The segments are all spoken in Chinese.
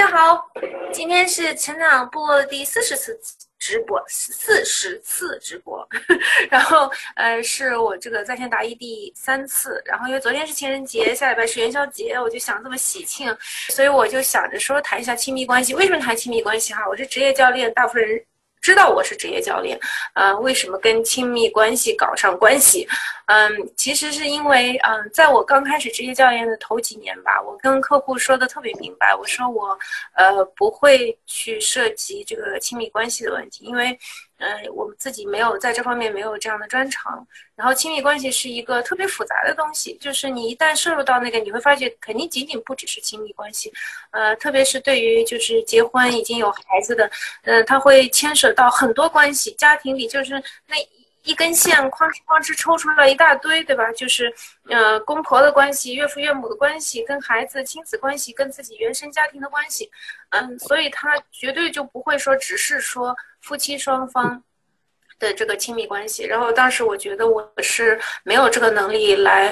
家好，今天是成长部落的第40次直播，40次直播，然后是我这个在线答疑第3次，然后因为昨天是情人节，下礼拜是元宵节，我就想这么喜庆，所以我就想着说谈一下亲密关系。为什么谈亲密关系哈？我是职业教练，大部分人知道我是职业教练，为什么跟亲密关系搞上关系？其实是因为，在我刚开始职业教练的头几年吧，我跟客户说的特别明白，我说我，不会去涉及这个亲密关系的问题，因为，我们自己没有在这方面没有这样的专长。然后亲密关系是一个特别复杂的东西，就是你一旦摄入到那个，你会发觉肯定仅仅不只是亲密关系，特别是对于就是结婚已经有孩子的，它会牵扯到很多关系，家庭里就是那一根线哐哧哐哧抽出来一大堆，对吧？就是公婆的关系、岳父岳母的关系、跟孩子亲子关系、跟自己原生家庭的关系，所以他绝对就不会说只是说夫妻双方的这个亲密关系。然后当时我觉得我是没有这个能力来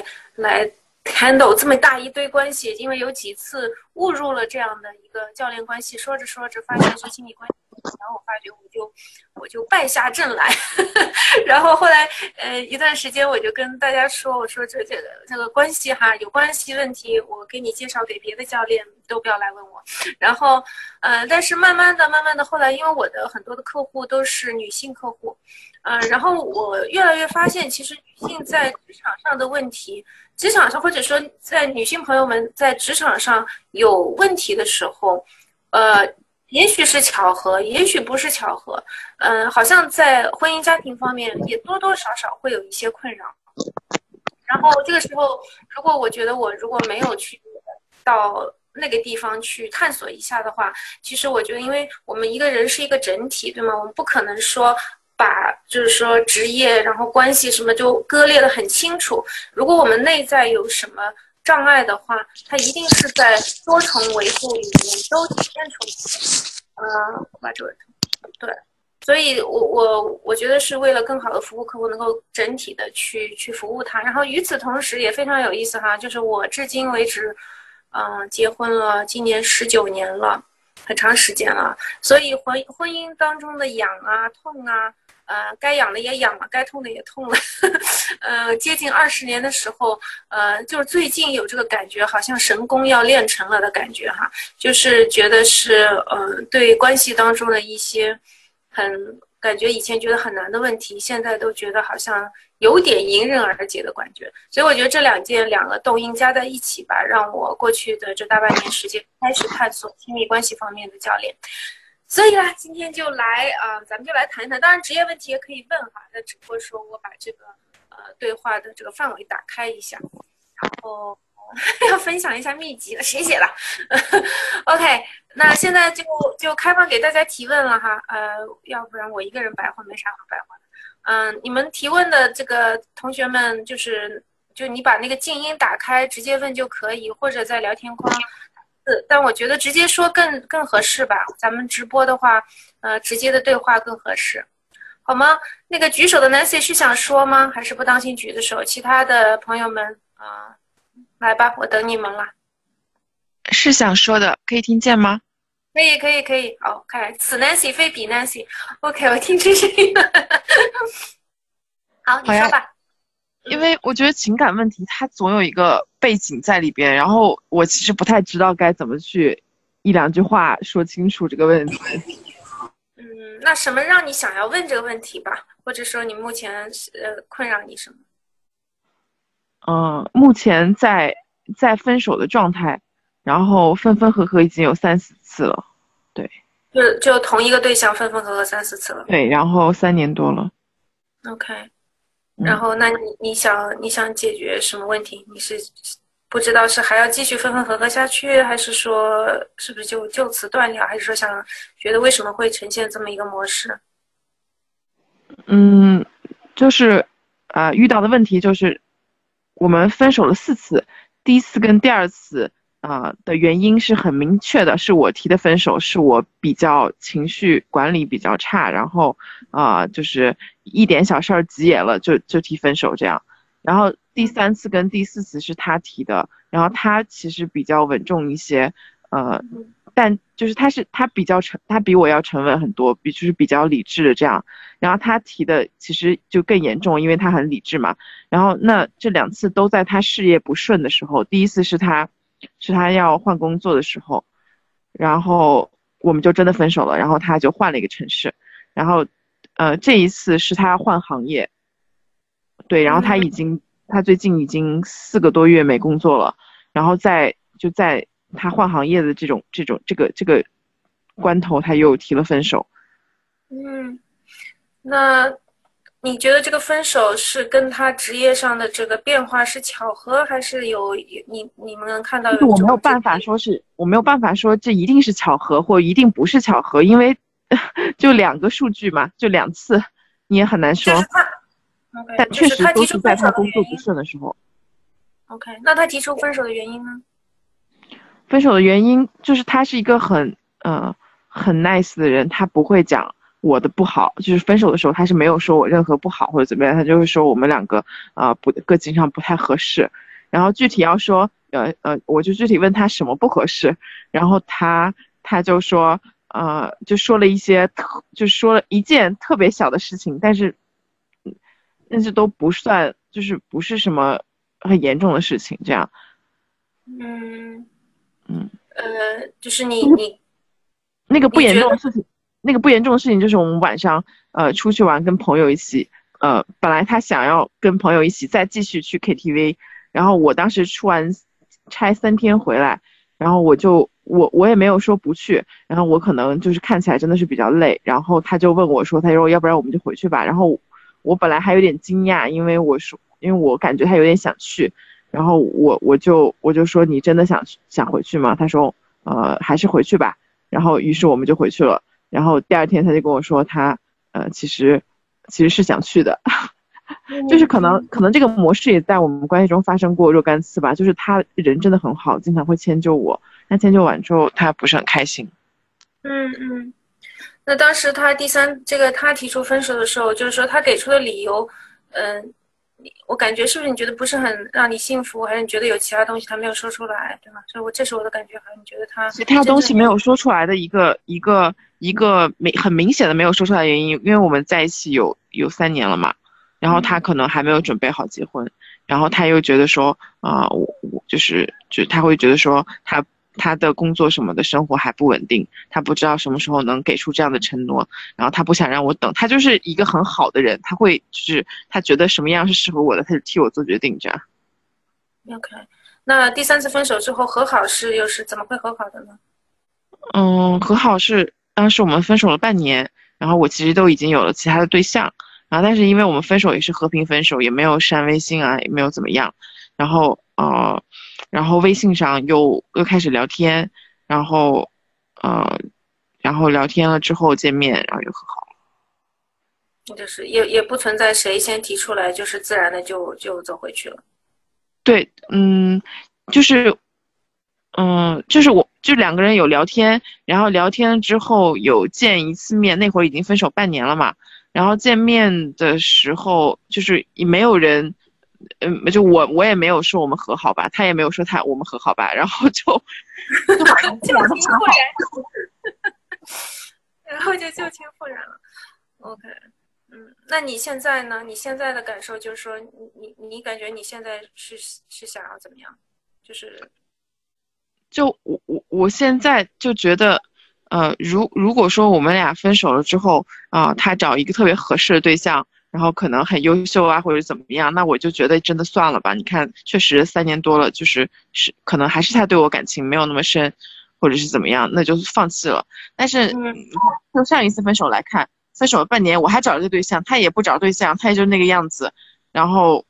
handle 这么大一堆关系，因为有几次误入了这样的一个教练关系，说着说着发现是亲密关系，然后我发觉我就败下阵来，然后后来一段时间我就跟大家说，我说这个关系哈，有关系问题，我给你介绍给别的教练，都不要来问我。然后但是慢慢的后来，因为我的很多的客户都是女性客户，然后我越来越发现，其实女性在职场上的问题，职场上或者说在女性朋友们在职场上有问题的时候，也许是巧合，也许不是巧合，好像在婚姻家庭方面也多多少少会有一些困扰。然后这个时候，如果我觉得我如果没有去到那个地方去探索一下的话，其实我觉得，因为我们一个人是一个整体，对吗？我们不可能说把就是说职业然后关系什么就割裂得很清楚。如果我们内在有什么障碍的话，它一定是在多重维度里面都体现出来。我把这个对。所以我觉得是为了更好的服务客户，能够整体的去服务他。然后与此同时也非常有意思哈，就是我至今为止，结婚了，今年19年了，很长时间了。所以婚姻当中的痒啊、痛啊，该痒的也痒了，该痛的也痛了。接近20年的时候，就是最近有这个感觉，好像神功要练成了的感觉哈，就是觉得是对关系当中的一些。感觉以前觉得很难的问题，现在都觉得好像有点迎刃而解的感觉。所以我觉得这两个动因加在一起吧，让我过去的这大半年时间开始探索亲密关系方面的教练。所以啦，今天就来咱们就来谈一谈。当然，职业问题也可以问哈，那只不过说我把这个对话的这个范围打开一下，然后要分享一下秘籍了，谁写的？OK。那现在就开放给大家提问了哈，要不然我一个人白话没啥好白话的。你们提问的这个同学们，就你把那个静音打开，直接问就可以，或者在聊天框。但我觉得直接说更合适吧，咱们直播的话，直接的对话更合适，好吗？那个举手的 Nancy 是想说吗？还是不当心举的手？其他的朋友们来吧，我等你们了。 是想说的，可以听见吗？ 可以，好，看此 Nancy 非彼 Nancy。OK， 我听出声音了。好，你说吧。 因为我觉得情感问题它总有一个背景在里边，然后我其实不太知道该怎么去一两句话说清楚这个问题。 那什么让你想要问这个问题吧？或者说你目前困扰你什么？ 目前在分手的状态，然后分分合合已经有3-4次了，对。 就同一个对象分分合合3-4次了。 对，然后3年多了。 OK，然后那你想解决什么问题？你是不知道是还要继续分分合合下去，还是说是不是就此断了，还是说觉得为什么会呈现这么一个模式？ 就是遇到的问题就是我们分手了4次，第一次跟第二次的原因是很明确的，是我提的分手，是我比较情绪管理比较差，然后就是一点小事儿急眼了就提分手这样。然后第3次跟第4次是他提的，然后他其实比较稳重一些， 但就是他他比我要沉稳很多，就是比较理智的这样。然后他提的其实就更严重，因为他很理智嘛。然后那这两次都在他事业不顺的时候，第一次是他要换工作的时候，然后我们就真的分手了，然后他就换了一个城市，然后这一次是他换行业，对，然后嗯他最近已经4个多月没工作了，然后在他换行业的这个关头，他又提了分手。 嗯，那你觉得这个分手是跟他职业上的这个变化是巧合，还是你们能看到就是有这种我没有办法说这一定是巧合或一定不是巧合，因为就两个数据嘛，就两次，你也很难说。 就是他，OK， 但确就是他实都是在提出分手他工作不的原因顺的时候。 ，OK，那他提出分手的原因呢？ 分手的原因就是他是一个很 nice 的人，他不会讲我的不好，就是分手的时候他是没有说我任何不好或者怎么样，他就会说我们两个不个性上不太合适。然后具体要说我就具体问他什么不合适，然后他就说就说了一些就说了一件特别小的事情，但是都不算，就是不是什么很严重的事情，这样。 嗯， 嗯。 就是你那个不你觉得， 严重的事情，那个不严重的事情就是我们晚上出去玩，跟朋友一起，本来他想要跟朋友一起再继续去 KTV，然后我当时出完差3天回来，然后我也没有说不去，然后我可能就是看起来真的是比较累，然后他就问我说，他说要不然我们就回去吧，然后我本来还有点惊讶，因为我感觉他有点想去，然后我就说你真的想回去吗？他说还是回去吧。然后于是我们就回去了。然后第二天他就跟我说他其实是想去的，就是可能这个模式也在我们关系中发生过若干次吧。就是他人真的很好，经常会迁就我，但迁就完之后他不是很开心。 嗯嗯，那当时他提出分手的时候，就是说他给出的理由，我感觉是不是你觉得不是很让你幸福，还是你觉得有其他东西他没有说出来，对吗？所以这是我的感觉，好像你觉得他其他真正东西没有说出来的一个很明显的没有说出来的原因，因为我们在一起有3年了嘛，然后他可能还没有准备好结婚，然后他又觉得说我就是他会觉得说他的工作什么的生活还不稳定，他不知道什么时候能给出这样的承诺，然后他不想让我等，他就是一个很好的人，他会就是他觉得什么样是适合我的，他就替我做决定这样。 OK。那第三次分手之后和好又是怎么会和好的呢？ 和好是当时我们分手了半年，然后我其实都已经有了其他的对象，然后但是因为我们分手也是和平分手，也没有删微信啊，也没有怎么样，然后然后微信上又开始聊天，然后呃然后聊天了之后见面，然后又和好。 就是也不存在谁先提出来，就是自然的就走回去了。 对，就是就是就两个人有聊天，然后聊天之后有见一次面，那会儿已经分手半年了嘛。然后见面的时候，就是也没有人，就我也没有说我们和好吧，他也没有说我们和好吧，然后就好像这旧样的和好。 情复燃，然后就旧情复燃了。OK。那你现在呢？你现在的感受就是说，你感觉你现在是想要怎么样？就是就我现在就觉得，如果说我们俩分手了之后他找一个特别合适的对象，然后可能很优秀啊，或者怎么样，那我就觉得真的算了吧。你看，确实3年多了，就是可能还是他对我感情没有那么深，或者是怎么样，那就放弃了。但是就上一次分手来看，分手了半年，我还找了个对象，他也不找对象，他也就那个样子，然后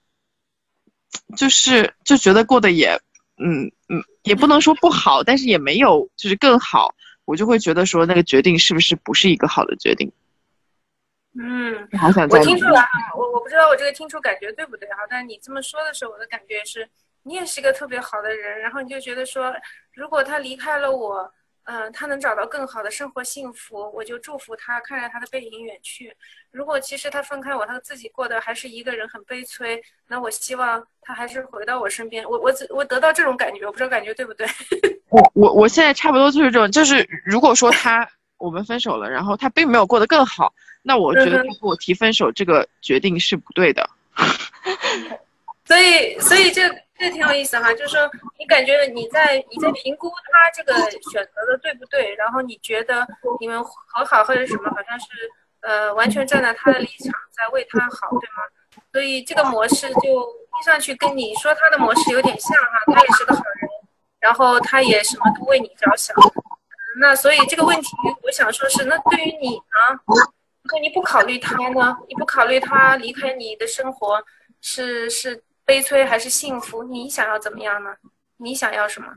就觉得过得也不能说不好，但是也没有就是更好，我就会觉得说那个决定是不是一个好的决定。好想我再努力。 听出来哈，我不知道我这个听出感觉对不对哈，但是你这么说的时候，我的感觉是，你也是一个特别好的人，然后你就觉得说，如果他离开了我，他能找到更好的生活幸福，我就祝福他，看着他的背影远去。如果其实他分开我，他自己过得还是一个人很悲催，那我希望他还是回到我身边。我得到这种感觉，我不知道感觉对不对。 我现在差不多就是这种，就是如果说我们分手了，然后他并没有过得更好，那我觉得他给我提分手这个决定是不对的。 所以这挺有意思哈，就是说你感觉你在评估他这个选择的对不对，然后你觉得你们和好或者什么，好像是完全站在他的立场在为他好，对吗？所以这个模式就听上去跟你说他的模式有点像哈，他也是个好人，然后他也什么都为你着想。那所以这个问题，我想说是，那对于你呢，如果你不考虑他呢，你不考虑他离开你的生活是悲催还是幸福，你想要怎么样呢？你想要什么？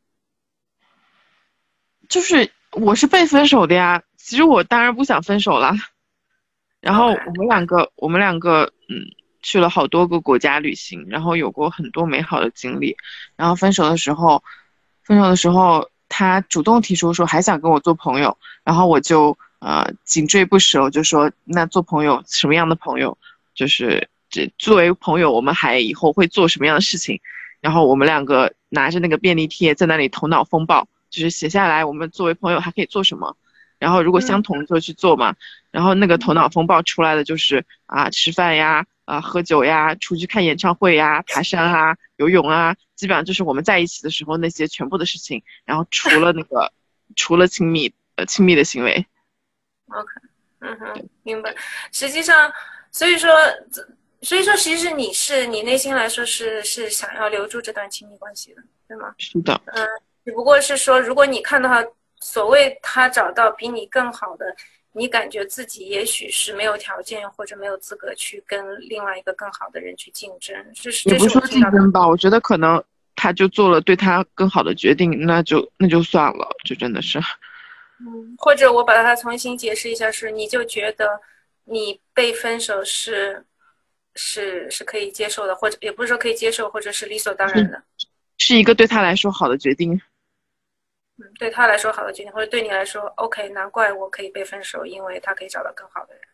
就是我是被分手的呀，其实我当然不想分手了。然后我们两个去了好多个国家旅行，然后有过很多美好的经历。然后分手的时候他主动提出说还想跟我做朋友，然后我就紧追不舍，我就说那做朋友什么样的朋友，就是作为朋友我们还以后会做什么样的事情。然后我们两个拿着那个便利贴在那里头脑风暴，就是写下来我们作为朋友还可以做什么，然后如果相同就去做嘛。然后那个头脑风暴出来的就是吃饭呀，喝酒呀，出去看演唱会呀，爬山啊，游泳啊，基本上就是我们在一起的时候那些全部的事情。然后除了亲密的行为。 OK，明白。实际上，所以说，其实你内心来说是想要留住这段亲密关系的，对吗？ 是的。 只不过是说，如果你看到所谓他找到比你更好的，你感觉自己也许是没有条件或者没有资格去跟另外一个更好的人去竞争， 也不是说竞争吧，我觉得可能他就做了对他更好的决定，那就算了，就真的是。 或者我把它重新解释一下，是你就觉得你被分手是可以接受的，或者也不是说可以接受，或者是理所当然的， 是一个对他来说好的决定。 对他来说好的决定，或者对你来说 OK， 难怪我可以被分手，因为他可以找到更好的人。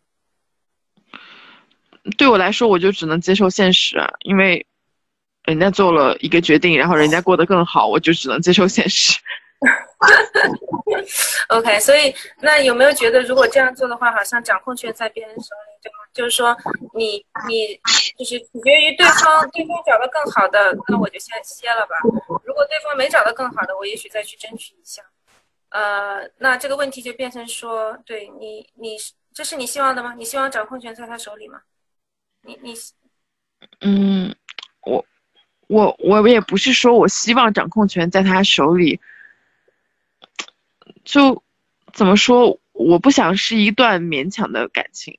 对我来说，我就只能接受现实啊，因为人家做了一个决定，然后人家过得更好，我就只能接受现实。 OK， 所以那有没有觉得，如果这样做的话，好像掌控权在别人手里，对吗？就是说你就是取决于对方找到更好的，那我就先歇了吧。如果对方没找到更好的，我也许再去争取一下。那这个问题就变成说，对你这是你希望的吗？你希望掌控权在他手里吗？ 我也不是说我希望掌控权在他手里，就怎么说，我不想是一段勉强的感情。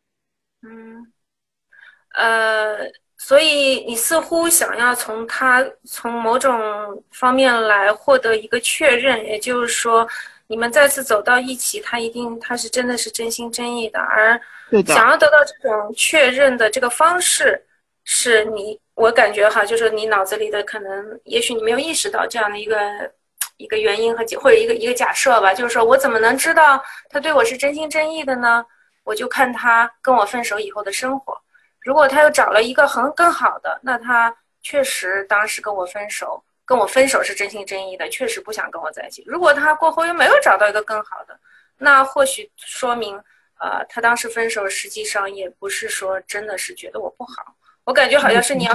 所以你似乎想要从某种方面来获得一个确认，也就是说，你们再次走到一起，他是真的是真心真意的，而想要得到这种确认的这个方式，是我感觉哈，就是你脑子里的可能，也许你没有意识到这样的一个原因或者一个假设吧，就是说我怎么能知道他对我是真心真意的呢？我就看他跟我分手以后的生活。如果他又找了一个更好的，那他确实当时跟我分手是真心真意的，确实不想跟我在一起。如果他过后又没有找到一个更好的，那或许说明，他当时分手实际上也不是说真的是觉得我不好。我感觉好像是你要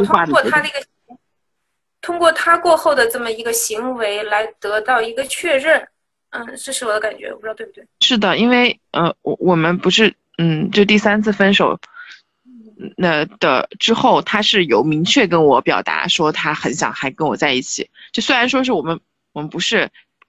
通过他过后的这么一个行为来得到一个确认。这是我的感觉，我不知道对不对。 是的，因为我们不是就第3次分手。之后，他是有明确跟我表达说他很想还跟我在一起。就虽然说是我们不是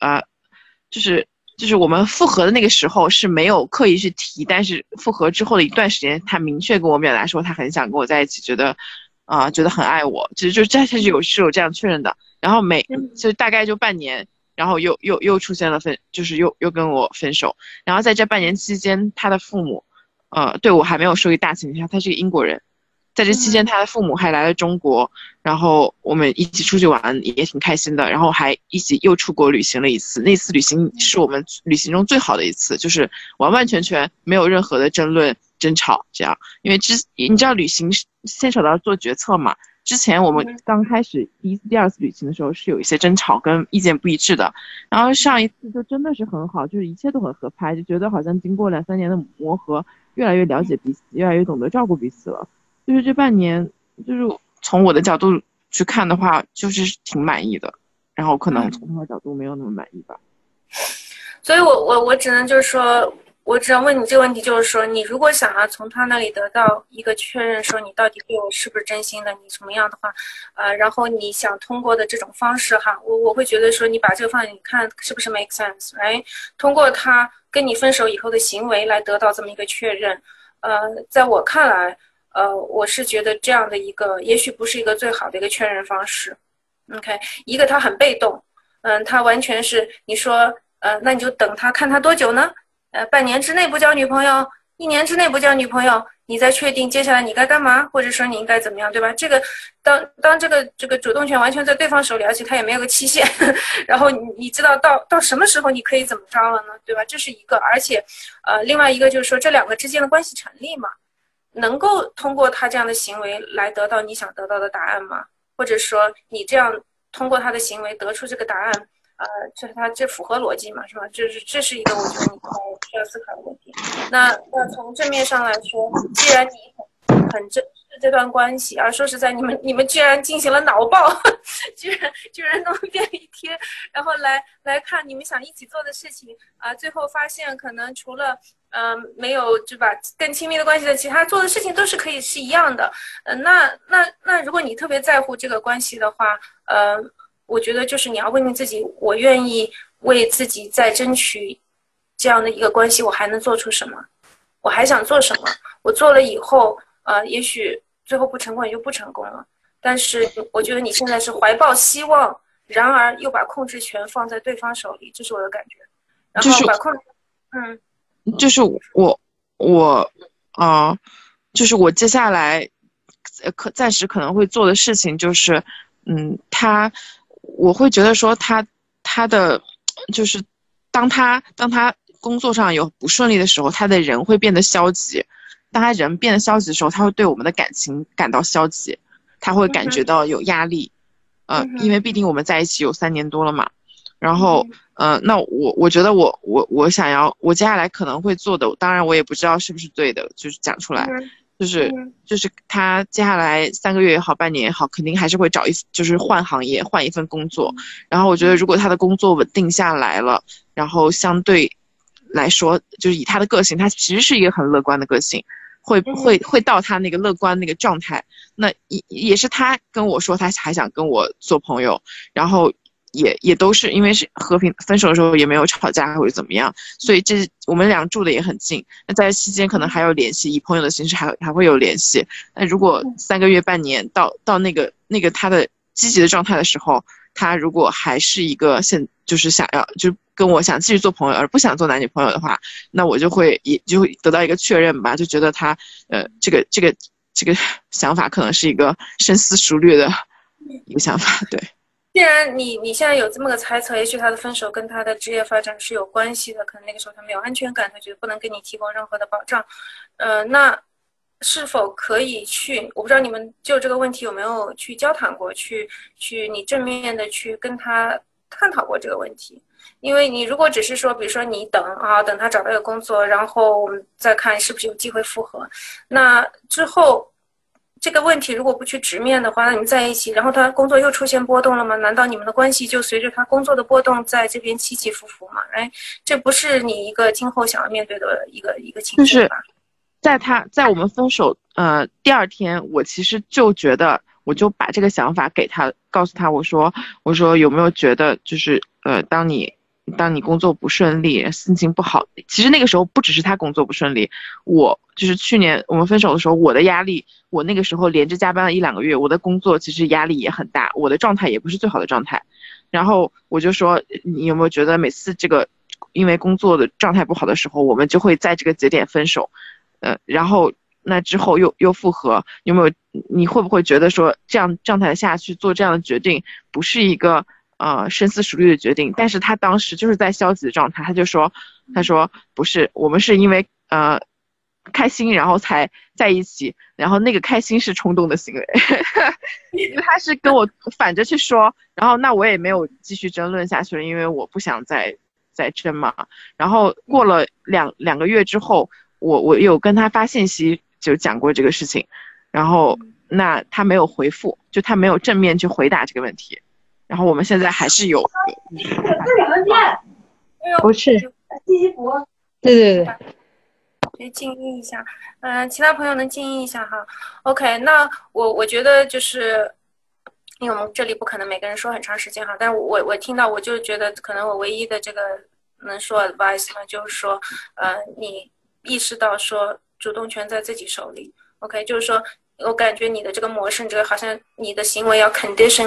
就是我们复合的那个时候是没有刻意去提，但是复合之后的一段时间，他明确跟我表达说他很想跟我在一起，觉得很爱我。其实他是有这样确认的。然后就大概就半年，然后又出现了就是又跟我分手。然后在这半年期间，他的父母。对我还没有受于大情下，他是个英国人，在这期间他的父母还来了中国，然后我们一起出去玩也挺开心的，然后还一起又出国旅行了一次。那次旅行是我们旅行中最好的一次，就是完完全全没有任何的争论争吵这样。因为你知道旅行牵扯到做决策嘛， 之前我们刚开始第一次、第二次旅行的时候是有一些争吵跟意见不一致的，然后上一次就真的是很好，就是一切都很合拍，就觉得好像经过2、3年的磨合，越来越了解彼此，越来越懂得照顾彼此了。就是这半年，就是从我的角度去看的话，就是挺满意的，然后可能从他的角度没有那么满意吧。 所以我只能就是说，我只要问你这个问题，就是说，你如果想要从他那里得到一个确认，说你到底对我是不是真心的，你什么样的话，然后你想通过的这种方式哈，我会觉得说，你把这个放在你看是不是 make sense， 哎，通过他跟你分手以后的行为来得到这么一个确认，在我看来，我是觉得这样的一个也许不是一个最好的一个确认方式。OK， 一个他很被动，他完全是你说。那你就等他看他多久呢？半年之内不交女朋友，1年之内不交女朋友，你再确定接下来你该干嘛，或者说你应该怎么样，对吧？这个当这个主动权完全在对方手里，而且他也没有个期限，然后你知道到什么时候你可以怎么着了呢？对吧？这是一个，而且另外一个就是说这两个之间的关系成立嘛，能够通过他这样的行为来得到你想得到的答案吗？或者说你这样通过他的行为得出这个答案？这符合逻辑嘛，是吧？这是一个我觉得你需要思考的问题。那从正面上来说，既然你很珍视这段关系，而说实在，你们居然进行了脑爆，居然弄便利贴，然后来看你们想一起做的事情最后发现可能除了没有对吧更亲密的关系的其他做的事情都是可以是一样的。那如果你特别在乎这个关系的话，我觉得就是你要问你自己，我愿意为自己再争取这样的一个关系，我还能做出什么？我还想做什么？我做了以后，也许最后不成功也就不成功了。但是我觉得你现在是怀抱希望，然而又把控制权放在对方手里，这是我的感觉。然后把控制， 就是就是我接下来暂时可能会做的事情就是，我会觉得说他的就是当他工作上有不顺利的时候，他的人会变得消极。当他人变得消极的时候，他会对我们的感情感到消极，他会感觉到有压力。因为毕竟我们在一起有3年多了嘛。然后那我觉得我想要我接下来可能会做的，当然我也不知道是不是对的，就是讲出来。就是他接下来3个月也好，半年也好，肯定还是会就是换行业，换一份工作。然后我觉得，如果他的工作稳定下来了，然后相对来说，就是以他的个性，他其实是一个很乐观的个性，会到他那个乐观那个状态。那也是他跟我说，他还想跟我做朋友，然后。也都是因为是和平分手的时候也没有吵架或者怎么样，所以我们俩住的也很近。那在期间可能还有联系，以朋友的形式还会有联系。那如果3个月半年到那个他的积极的状态的时候，他如果还是一个就是想要就跟我想继续做朋友而不想做男女朋友的话，那我就会得到一个确认吧，就觉得他这个想法可能是一个深思熟虑的一个想法，对。 既然你现在有这么个猜测，也许他的分手跟他的职业发展是有关系的，可能那个时候他没有安全感，他觉得不能给你提供任何的保障。那是否可以我不知道你们就这个问题有没有去交谈过，去你正面的去跟他探讨过这个问题？因为你如果只是说，比如说你等他找到一个工作，然后我们再看是不是有机会复合，那之后。这个问题如果不去直面的话，那你们在一起，然后他工作又出现波动了吗？难道你们的关系就随着他工作的波动在这边起起伏伏吗？这不是你一个今后想要面对的一个情绪吧？ 在我们分手第2天，我其实就觉得，我就把这个想法给他，告诉他，我说有没有觉得就是当你工作不顺利，心情不好，其实那个时候不只是他工作不顺利，我就是去年我们分手的时候，我的压力，我那个时候连着加班了1、2个月，我的工作其实压力也很大，我的状态也不是最好的状态。然后我就说，你有没有觉得每次这个因为工作的状态不好的时候，我们就会在这个节点分手，然后那之后又复合，你会不会觉得说这样状态下去做这样的决定不是一个深思熟虑的决定？但是他当时就是在消极的状态，他说不是，我们是因为开心，然后才在一起，然后那个开心是冲动的行为。因为他是跟我反着去说，然后那我也没有继续争论下去了，因为我不想再争嘛。然后过了两个月之后，我有跟他发信息就讲过这个事情，然后那他没有回复，就他没有正面去回答这个问题。然后我们现在还是有不是信息服， 对对对， 可以静音一下，其他朋友能静音一下哈。OK， 那我觉得就是，因为我们这里不可能每个人说很长时间哈，但是我听到我就觉得可能我唯一的这个能说 advice 呢，就是说，你意识到说主动权在自己手里。OK， 就是说。我感觉你的这个模式，这个好像你的行为要 condition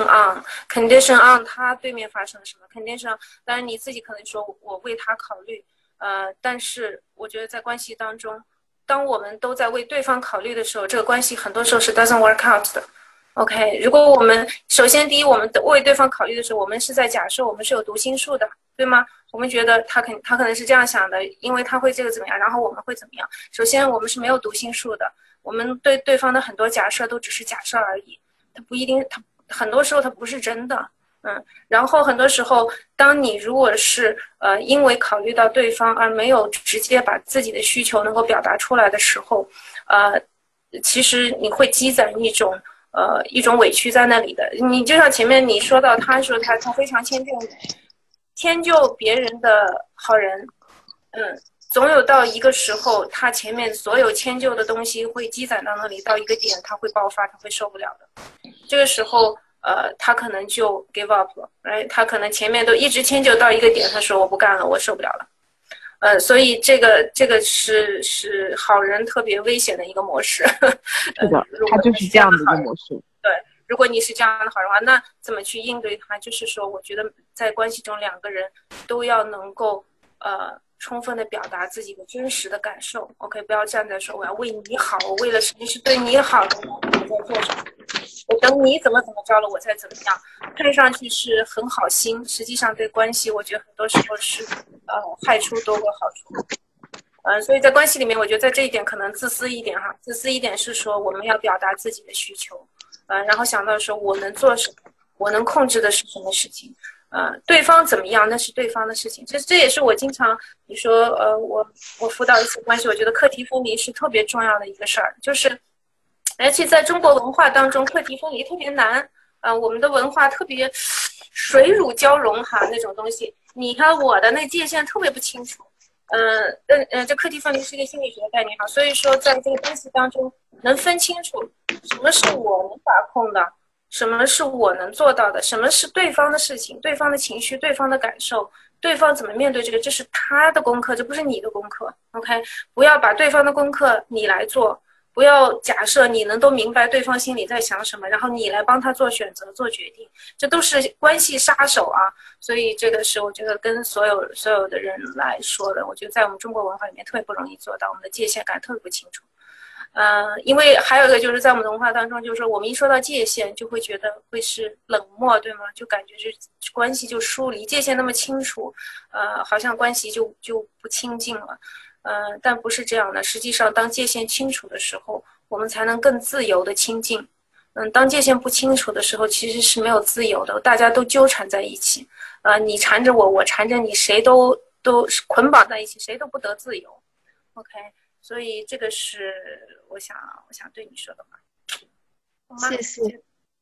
on 他对面发生了什么 condition on， 当然你自己可能说我为他考虑，但是我觉得在关系当中，当我们都在为对方考虑的时候，这个关系很多时候是 doesn't work out 的。OK， 如果我们首先第一，我们为对方考虑的时候，我们是在假设我们是有读心术的，对吗？我们觉得他可能是这样想的，因为他会这个怎么样，然后我们会怎么样？首先我们是没有读心术的。我们对对方的很多假设都只是假设而已，它不一定，它很多时候它不是真的，然后很多时候，当你如果是因为考虑到对方而没有直接把自己的需求能够表达出来的时候，其实你会积攒一种委屈在那里的。你就像前面你说到，他说他非常迁就别人的好人，总有到一个时候，他前面所有迁就的东西会积攒到那里，到一个点，他会爆发，他会受不了的。这个时候，他可能就 give up 了，他可能前面都一直迁就到一个点，他说我不干了，我受不了了。所以这个是好人特别危险的一个模式。 是的，他就是这样的一个模式。 对，如果你是这样的好人的话，那怎么去应对他？就是说，我觉得在关系中，两个人都要能够充分的表达自己的真实的感受。 OK， 不要站在说我要为你好，我为了实际是对你好的，我在做什么，我等你怎么着了我再怎么样，看上去是很好心，实际上对关系我觉得很多时候是害处多过好处。所以在关系里面，我觉得在这一点可能自私一点哈，自私一点是说我们要表达自己的需求，然后想到说我能做什么，我能控制的是什么事情，对方怎么样那是对方的事情。其实这也是我经常你说我辅导一些关系，我觉得课题分离是特别重要的一个事儿，就是而且在中国文化当中，课题分离特别难，我们的文化特别水乳交融哈，那种东西，你看我的那界限特别不清楚。这课题分离是一个心理学的概念哈，所以说在这个关系当中能分清楚什么是我能把控的，什么是我能做到的，什么是对方的事情，对方的情绪，对方的感受，对方怎么面对这个，这是他的功课，这不是你的功课。 OK， 不要把对方的功课你来做，不要假设你能都明白对方心里在想什么，然后你来帮他做选择做决定，这都是关系杀手啊。所以这个是我觉得跟所有的人来说的，我觉得在我们中国文化里面特别不容易做到，我们的界限感特别不清楚。因为还有一个就是在我们的文化当中，就是说我们一说到界限就会觉得会是冷漠，对吗？就感觉是关系就疏离，界限那么清楚，好像关系就不亲近了。但不是这样的，实际上当界限清楚的时候，我们才能更自由的亲近。当界限不清楚的时候，其实是没有自由的，大家都纠缠在一起，你缠着我，我缠着你，谁都捆绑在一起，谁都不得自由。 OK， 所以这个是我想对你说的话。 谢谢。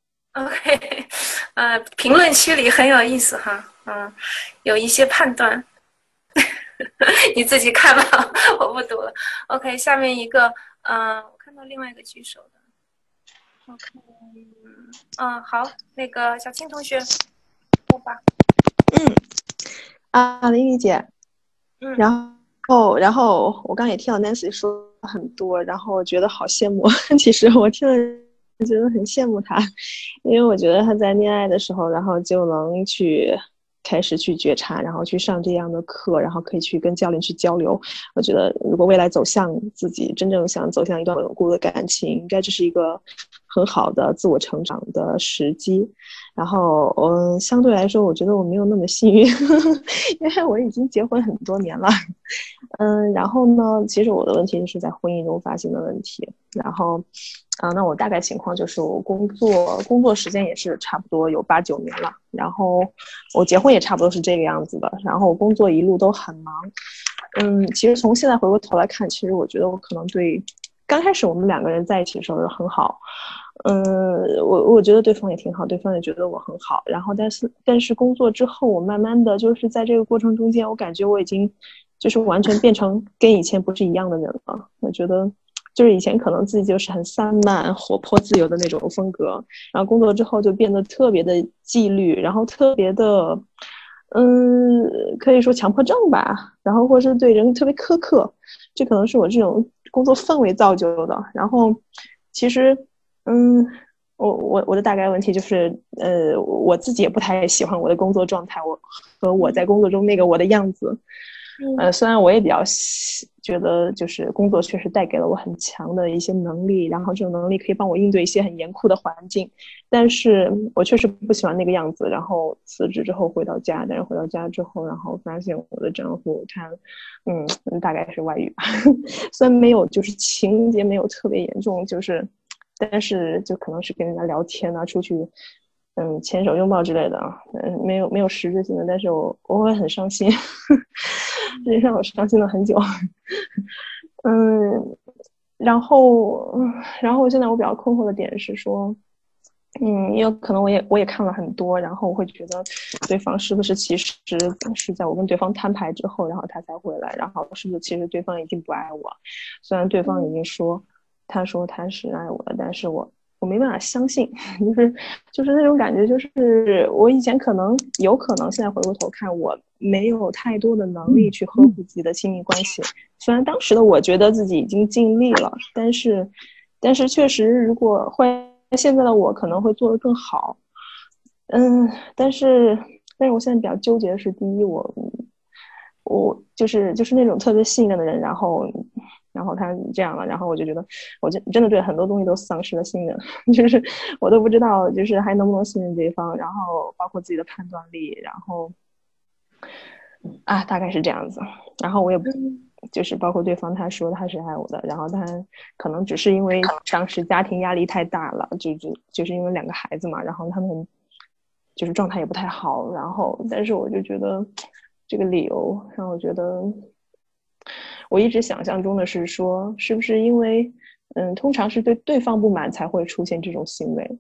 OK， 评论区里很有意思哈，有一些判断你自己看吧，我不读了。 OK， 下面一个我看到另外一个举手的。OK， 好，那个小青同学说吧。 林丽姐，然后我刚也听到 Nancy 说很多，然后我觉得好羡慕。其实我听了觉得很羡慕她，因为我觉得她在恋爱的时候，然后就能开始去觉察，然后去上这样的课，然后可以去跟教练去交流。我觉得如果未来走向自己真正想走向一段稳固的感情，应该这是一个很好的自我成长的时机。然后相对来说，我觉得我没有那么幸运，因为我已经结婚很多年了。 然后呢，其实我的问题是在婚姻中发现的问题。然后，那我大概情况就是我工作时间也是差不多有8、9年了，然后我结婚也差不多是这个样子的，然后我工作一路都很忙。其实从现在回过头来看，其实我觉得我可能对刚开始我们2个人在一起的时候很好。我觉得对方也挺好，对方也觉得我很好。然后但是工作之后，我慢慢的就是在这个过程中间，我感觉我已经就是完全变成跟以前不是一样的人了。我觉得就是以前可能自己就是很散漫、活泼、自由的那种风格，然后工作之后就变得特别的纪律，然后特别的，可以说强迫症吧，然后或是对人特别苛刻，这可能是我这种工作氛围造就的。然后其实，我的大概问题就是，我自己也不太喜欢我的工作状态，和我在工作中那个我的样子。虽然我也比较觉得，就是工作确实带给了我很强的一些能力，然后这种能力可以帮我应对一些很严酷的环境，但是我确实不喜欢那个样子。然后辞职之后回到家，但是回到家之后，然后发现我的丈夫他，大概是外遇吧，虽然没有就是情节没有特别严重，就是但是就可能是跟人家聊天啊，出去牵手拥抱之类的，没有实质性的，但是我会很伤心，这让我伤心了很久。嗯，然后现在我比较困惑的点是说，因为可能我也看了很多，然后我会觉得对方是不是其实是在我跟对方摊牌之后，然后他才回来，然后是不是其实对方已经不爱我，虽然对方已经说他说他是爱我的，但是我没办法相信，就是那种感觉，就是我以前有可能现在回过头看，我没有太多的能力去呵护自己的亲密关系。虽然当时的我觉得自己已经尽力了，但是确实，如果现在的我可能会做得更好。但是我现在比较纠结的是，第一，我就是那种特别信任的人，然后他这样了，然后我就觉得我真的对很多东西都丧失了信任，就是我都不知道就是还能不能信任对方，然后包括自己的判断力，然后大概是这样子。然后我也就是包括对方他说他是爱我的，然后他可能只是因为当时家庭压力太大了，就是因为2个孩子嘛，然后他们就是状态也不太好，然后但是我就觉得这个理由让我觉得，我一直想象中的是说，是不是因为通常是对方不满才会出现这种行为，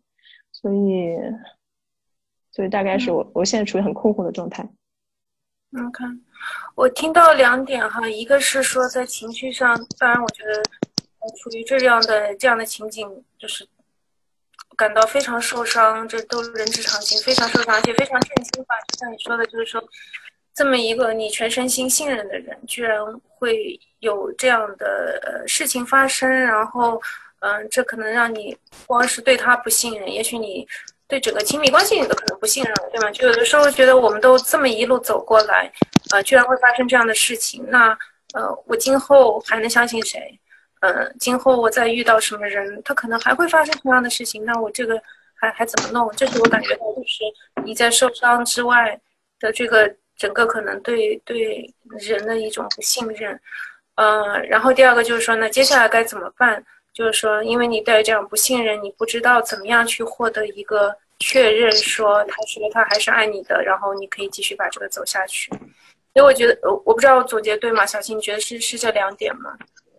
所以大概是我现在处于很困惑的状态。 OK，我听到2点哈，一个是说在情绪上，当然我觉得处于这样的情景，就是感到非常受伤，这都人之常情，非常受伤，而且非常震惊吧。就像你说的，就是说这么一个你全身心信任的人，居然会有这样的事情发生，然后这可能让你光是对他不信任，也许你对整个亲密关系你都可能不信任了，对吗？就有的时候觉得我们都这么一路走过来，居然会发生这样的事情，那我今后还能相信谁？今后我再遇到什么人，他可能还会发生同样的事情，那我这个还怎么弄？这是我感觉到，就是你在受伤之外的这个整个可能对人的一种不信任。然后第二个就是说，那接下来该怎么办？就是说，因为你对这样不信任，你不知道怎么样去获得一个确认，说他还是爱你的，然后你可以继续把这个走下去。所以我觉得，我不知道我总结对吗？小新，你觉得是这2点吗？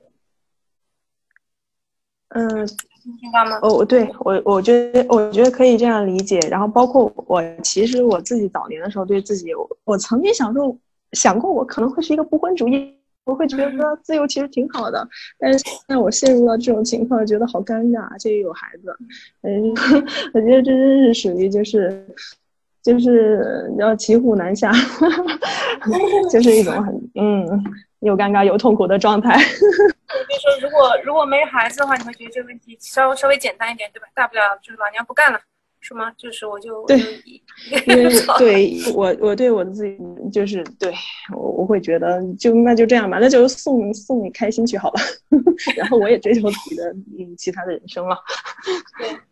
听到吗？ 对，我觉得可以这样理解。然后包括其实我自己早年的时候对自己，我曾经想过我可能会是一个不婚主义，我会觉得自由其实挺好的。但是现在我陷入了这种情况，觉得好尴尬，这又有孩子。我觉得这真是属于就是要骑虎难下，就是一种很又尴尬又痛苦的状态。 就是说，如果没孩子的话，你会觉得这个问题稍微简单一点，对吧？大不了就是老娘不干了，是吗？就是我就对，因为对我对我自己就是对我会觉得那就这样吧，那就送你开心去好了，然后我也追求自己的其他的人生了。 对。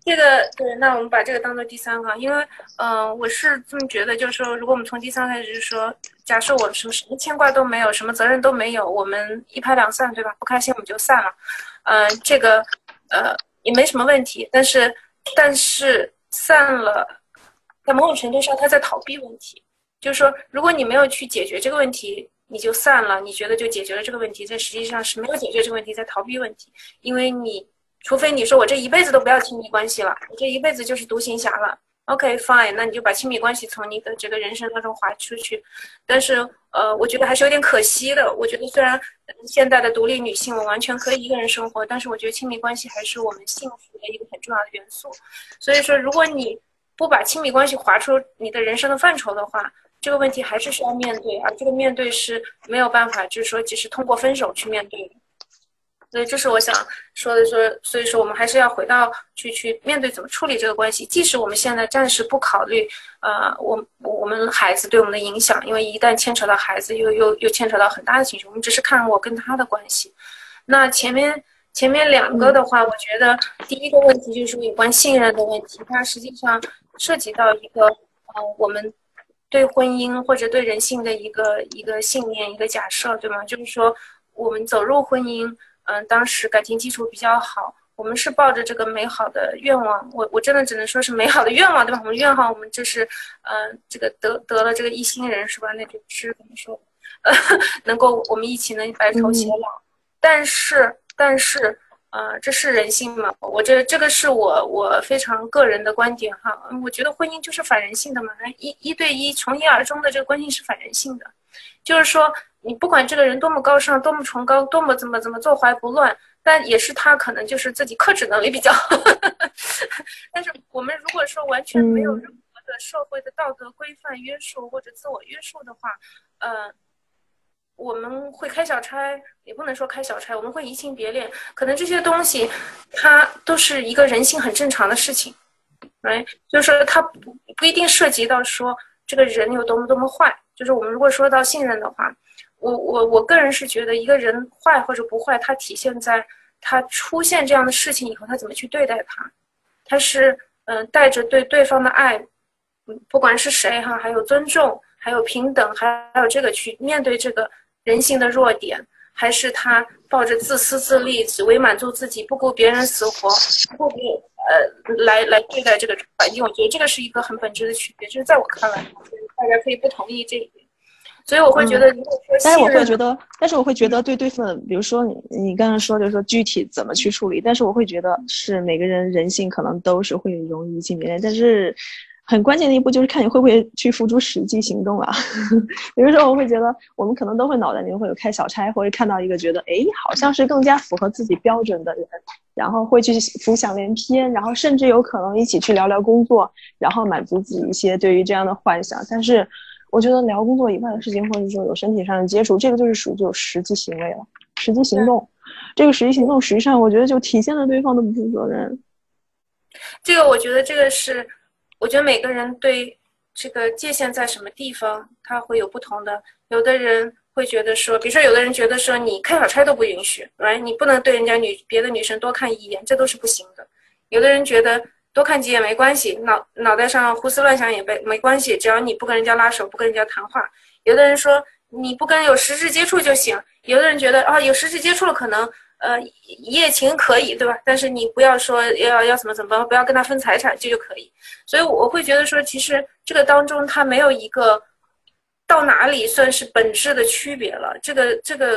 这个对，那我们把这个当做第三个，因为我是这么觉得，就是说，如果我们从第三开始，就是说，假设我什么牵挂都没有，什么责任都没有，我们一拍两散，对吧？不开心我们就散了，这个也没什么问题。但是散了，在某种程度上他在逃避问题，就是说，如果你没有去解决这个问题，你就散了，你觉得就解决了这个问题，这实际上是没有解决这个问题，在逃避问题，因为除非你说我这一辈子都不要亲密关系了，我这一辈子就是独行侠了。OK fine， 那你就把亲密关系从你的这个人生当中划出去。但是我觉得还是有点可惜的。我觉得虽然现代的独立女性我完全可以一个人生活，但是我觉得亲密关系还是我们幸福的一个很重要的元素。所以说，如果你不把亲密关系划出你的人生的范畴的话，这个问题还是需要面对，而这个面对是没有办法，就是说只是通过分手去面对的。所以这是我想说的，所以说我们还是要回到去面对怎么处理这个关系。即使我们现在暂时不考虑，我们孩子对我们的影响，因为一旦牵扯到孩子，又牵扯到很大的情绪。我们只是看我跟他的关系。那前面两个的话，我觉得第一个问题就是有关信任的问题，它实际上涉及到一个我们对婚姻或者对人性的一个信念、一个假设，对吗？就是说我们走入婚姻。当时感情基础比较好，我们是抱着这个美好的愿望，我真的只能说是美好的愿望，对吧？我们愿望，我们这是，这个得了这个一心人是吧？那就不是怎么说，能够我们一起能白头偕老。但是，这是人性嘛？这个是我非常个人的观点哈。我觉得婚姻就是反人性的嘛，一对一从一而终的这个关系是反人性的，就是说。你不管这个人多么高尚，多么崇高，多么怎么坐怀不乱，但也是他可能就是自己克制能力比较但是我们如果说完全没有任何的社会的道德规范约束或者自我约束的话，我们会开小差，也不能说开小差，我们会移情别恋，可能这些东西它都是一个人性很正常的事情，就是说它不一定涉及到说这个人有多么坏，就是我们如果说到信任的话。我个人是觉得一个人坏或者不坏，他体现在他出现这样的事情以后，他怎么去对待他，他是带着对对方的爱，不管是谁哈，还有尊重，还有平等，还有这个去面对这个人性的弱点，还是他抱着自私自利，只为满足自己，不顾别人死活，不顾来对待这个环境，我觉得这个是一个很本质的区别，就是在我看来，大家可以不同意这一点。所以我会觉得，如果说但是我会觉得对对方，比如说你刚刚说就是说具体怎么去处理，但是我会觉得是每个人性可能都是会容易移情别恋，但是很关键的一步就是看你会不会去付诸实际行动啊。比如说我会觉得我们可能都会脑袋里会有开小差，或者看到一个觉得好像是更加符合自己标准的人，然后会去浮想联翩，然后甚至有可能一起去聊聊工作，然后满足自己一些对于这样的幻想。但是我觉得聊工作以外的事情，或者说有身体上的接触，这个就是属于有实际行为了，实际行动。这个实际行动实际上我觉得就体现了对方的不负责任。 这个我觉得这个是，我觉得每个人对这个界限在什么地方，他会有不同的。有的人会觉得说，比如说有的人觉得说，你开小差都不允许，你不能对人家别的女生多看一眼，这都是不行的。有的人觉得多看几眼没关系，脑袋上胡思乱想也没关系，只要你不跟人家拉手，不跟人家谈话。有的人说你不跟有实质接触就行，有的人觉得有实质接触了可能一夜情可以，对吧？但是你不要说要怎么不要跟他分财产，这就可以。所以我会觉得说，其实这个当中它没有一个到哪里算是本质的区别了。这个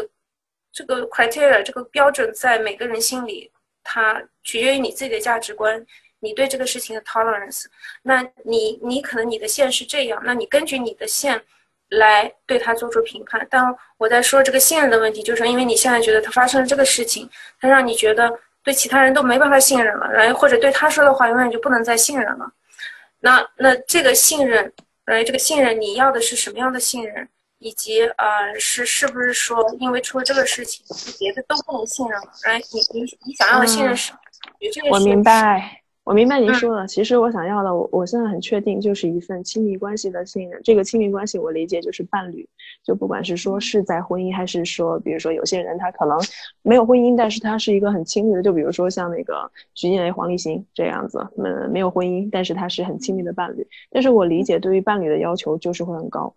criteria 这个标准在每个人心里，它取决于你自己的价值观，你对这个事情的 tolerance。那你可能你的线是这样，那你根据你的线来对他做出评判。但我在说这个信任的问题，就是因为你现在觉得他发生了这个事情，他让你觉得对其他人都没办法信任了，然后或者对他说的话永远就不能再信任了。那这个信任，这个信任你要的是什么样的信任？以及是不是说因为出了这个事情，别的都不能信任了？你想要的信任是什么？ 我明白。 我明白您说的。其实我想要的，我现在很确定，就是一份亲密关系的信任。这个亲密关系，我理解就是伴侣，就不管是说是在婚姻，还是说，比如说有些人他可能没有婚姻，但是他是一个很亲密的，就比如说像那个徐静蕾、黄立行这样子，没有婚姻，但是他是很亲密的伴侣。但是我理解对于伴侣的要求就是会很高。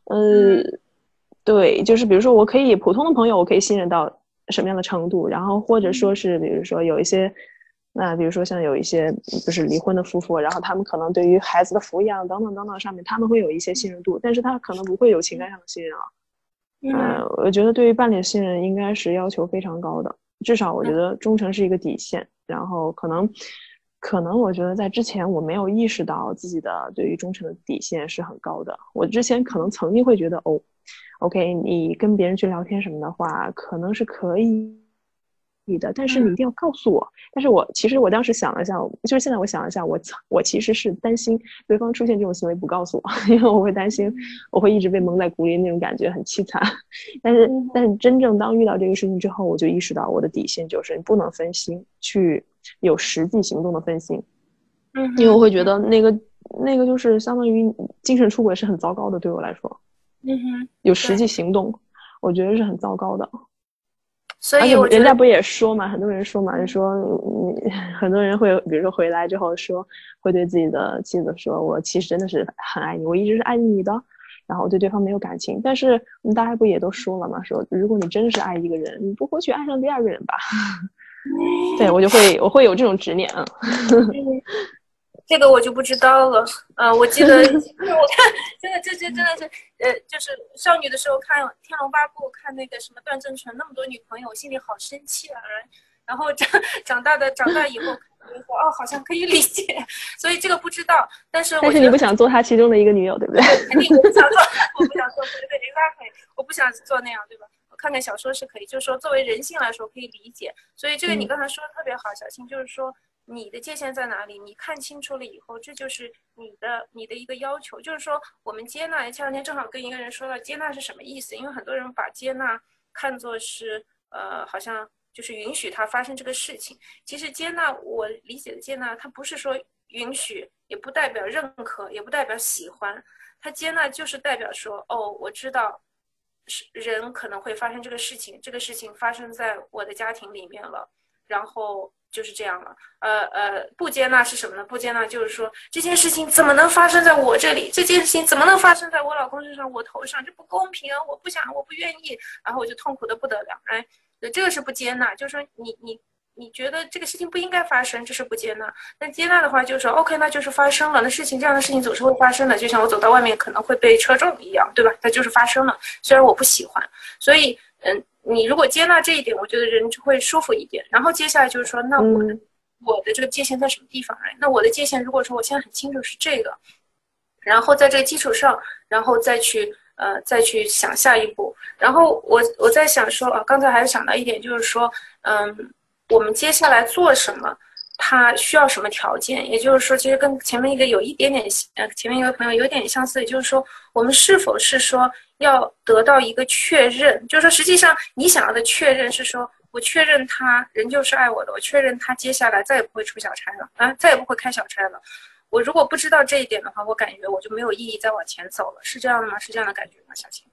对，就是比如说我可以普通的朋友，我可以信任到什么样的程度，然后或者说是比如说有一些。那比如说像有一些就是离婚的夫妇，然后他们可能对于孩子的抚养等等等等上面，他们会有一些信任度，但是他可能不会有情感上的信任了。我觉得对于伴侣的信任应该是要求非常高的，至少我觉得忠诚是一个底线。然后可能我觉得在之前我没有意识到自己的对于忠诚的底线是很高的。我之前可能曾经会觉得OK，你跟别人去聊天什么的话，可能是可以的，但是你一定要告诉我。但是其实我当时想了一下，就是现在我想了一下，我其实是担心对方出现这种行为不告诉我，因为我会担心我会一直被蒙在鼓里，那种感觉很凄惨。但是真正当遇到这个事情之后，我就意识到我的底线就是你不能分心，去有实际行动的分心。因为我会觉得那个就是相当于精神出轨是很糟糕的，对我来说。有实际行动，我觉得是很糟糕的。 所以人家不也说嘛，很多人说嘛，就说很多人会比如说回来之后说，会对自己的妻子说，我其实真的是很爱你，我一直是爱你的，然后我对对方没有感情。但是大家不也都说了嘛，说如果你真是爱一个人，你不会去爱上第二个人吧？对，我会有这种执念啊。 这个我就不知道了。我记得我看真的真的是就是少女的时候看《天龙八部》，看那个什么段正淳那么多女朋友，我心里好生气啊。然后长大以后好像可以理解，所以这个不知道。但是你不想做他其中的一个女友，对不对？ 肯定我不想做，对，exactly，我不想做那样，对吧？我看看小说是可以，就是说作为人性来说可以理解。所以这个你刚才说的特别好，小青，就是说你的界限在哪里？你看清楚了以后，这就是你的一个要求。就是说我们接纳，前两天正好跟一个人说到接纳是什么意思，因为很多人把接纳看作是好像就是允许它发生这个事情。其实接纳，我理解的接纳，它不是说允许，也不代表认可，也不代表喜欢。它接纳就是代表说，我知道人可能会发生这个事情，这个事情发生在我的家庭里面了，然后就是这样了。不接纳是什么呢？不接纳就是说这件事情怎么能发生在我这里？这件事情怎么能发生在我老公身上、我头上？这不公平啊！我不想，我不愿意，然后我就痛苦的不得了。这个是不接纳，就是说你觉得这个事情不应该发生，这是不接纳。但接纳的话，就是说 OK， 那就是发生了。那这样的事情总是会发生的，就像我走到外面可能会被车撞一样，对吧？它就是发生了，虽然我不喜欢。所以，你如果接纳这一点，我觉得人就会舒服一点。然后接下来就是说，那我的这个界限在什么地方？那我的界限，如果说我现在很清楚是这个，然后在这个基础上，然后再去想下一步。然后我在想说刚才还是想到一点，就是说我们接下来做什么，它需要什么条件？也就是说，其实跟前面一个有一点点前面一个朋友有点相似，也就是说，我们是否是说要得到一个确认？就是说，实际上你想要的确认是说，我确认他人就是爱我的，我确认他接下来再也不会出小差了再也不会开小差了。我如果不知道这一点的话，我感觉我就没有意义再往前走了，是这样的吗？是这样的感觉吗，小青？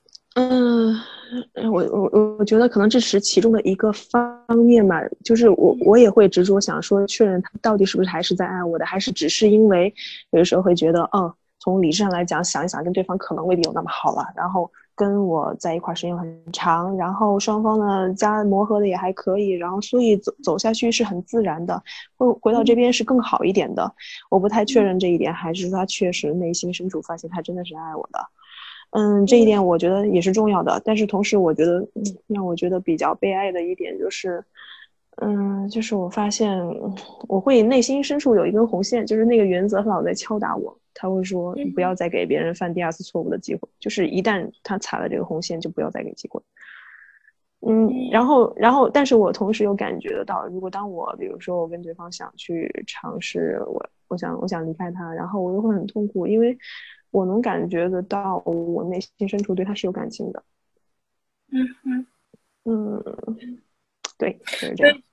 我觉得可能这是其中的一个方面吧，就是我也会执着想说确认他到底是不是还是在爱我的，还是只是因为有的时候会觉得从理智上来讲想一想跟对方可能未必有那么好了，然后跟我在一块时间很长，然后双方呢磨合的也还可以，然后所以走下去是很自然的，回到这边是更好一点的。我不太确认这一点，还是说他确实内心深处发现他真的是爱我的。这一点我觉得也是重要的，但是同时我觉得让我觉得比较悲哀的一点就是就是我发现我会内心深处有一根红线，就是那个原则老在敲打我，他会说你不要再给别人犯第二次错误的机会，就是一旦他踩了这个红线就不要再给机会。然后但是我同时又感觉得到，如果当我比如说我跟对方想去尝试我想离开他，然后我又会很痛苦，因为我能感觉得到我内心深处对他是有感情的。对，就是这样。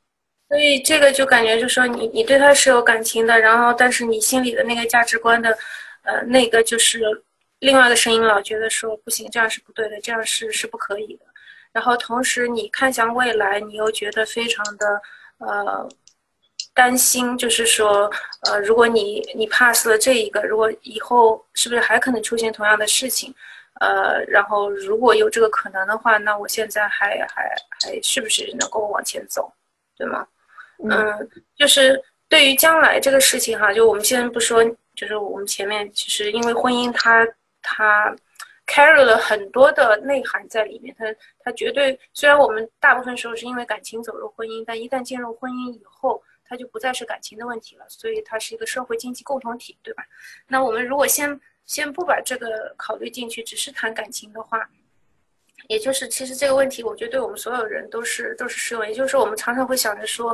所以这个就感觉就是说你对他是有感情的，然后但是你心里的那个价值观的，那个就是另外的声音老觉得说不行，这样是不对的，这样是不可以的。然后同时你看向未来，你又觉得非常的担心，就是说如果你 pass 了这一个，如果以后是不是还可能出现同样的事情？然后如果有这个可能的话，那我现在还是不是能够往前走，对吗？就是对于将来这个事情哈，就我们先不说，就是我们前面其实因为婚姻它 carry 了很多的内涵在里面，它绝对虽然我们大部分时候是因为感情走入婚姻，但一旦进入婚姻以后，它就不再是感情的问题了，所以它是一个社会经济共同体，对吧？那我们如果先不把这个考虑进去，只是谈感情的话，也就是其实这个问题，我觉得对我们所有人都是适用。也就是说，我们常常会想着说，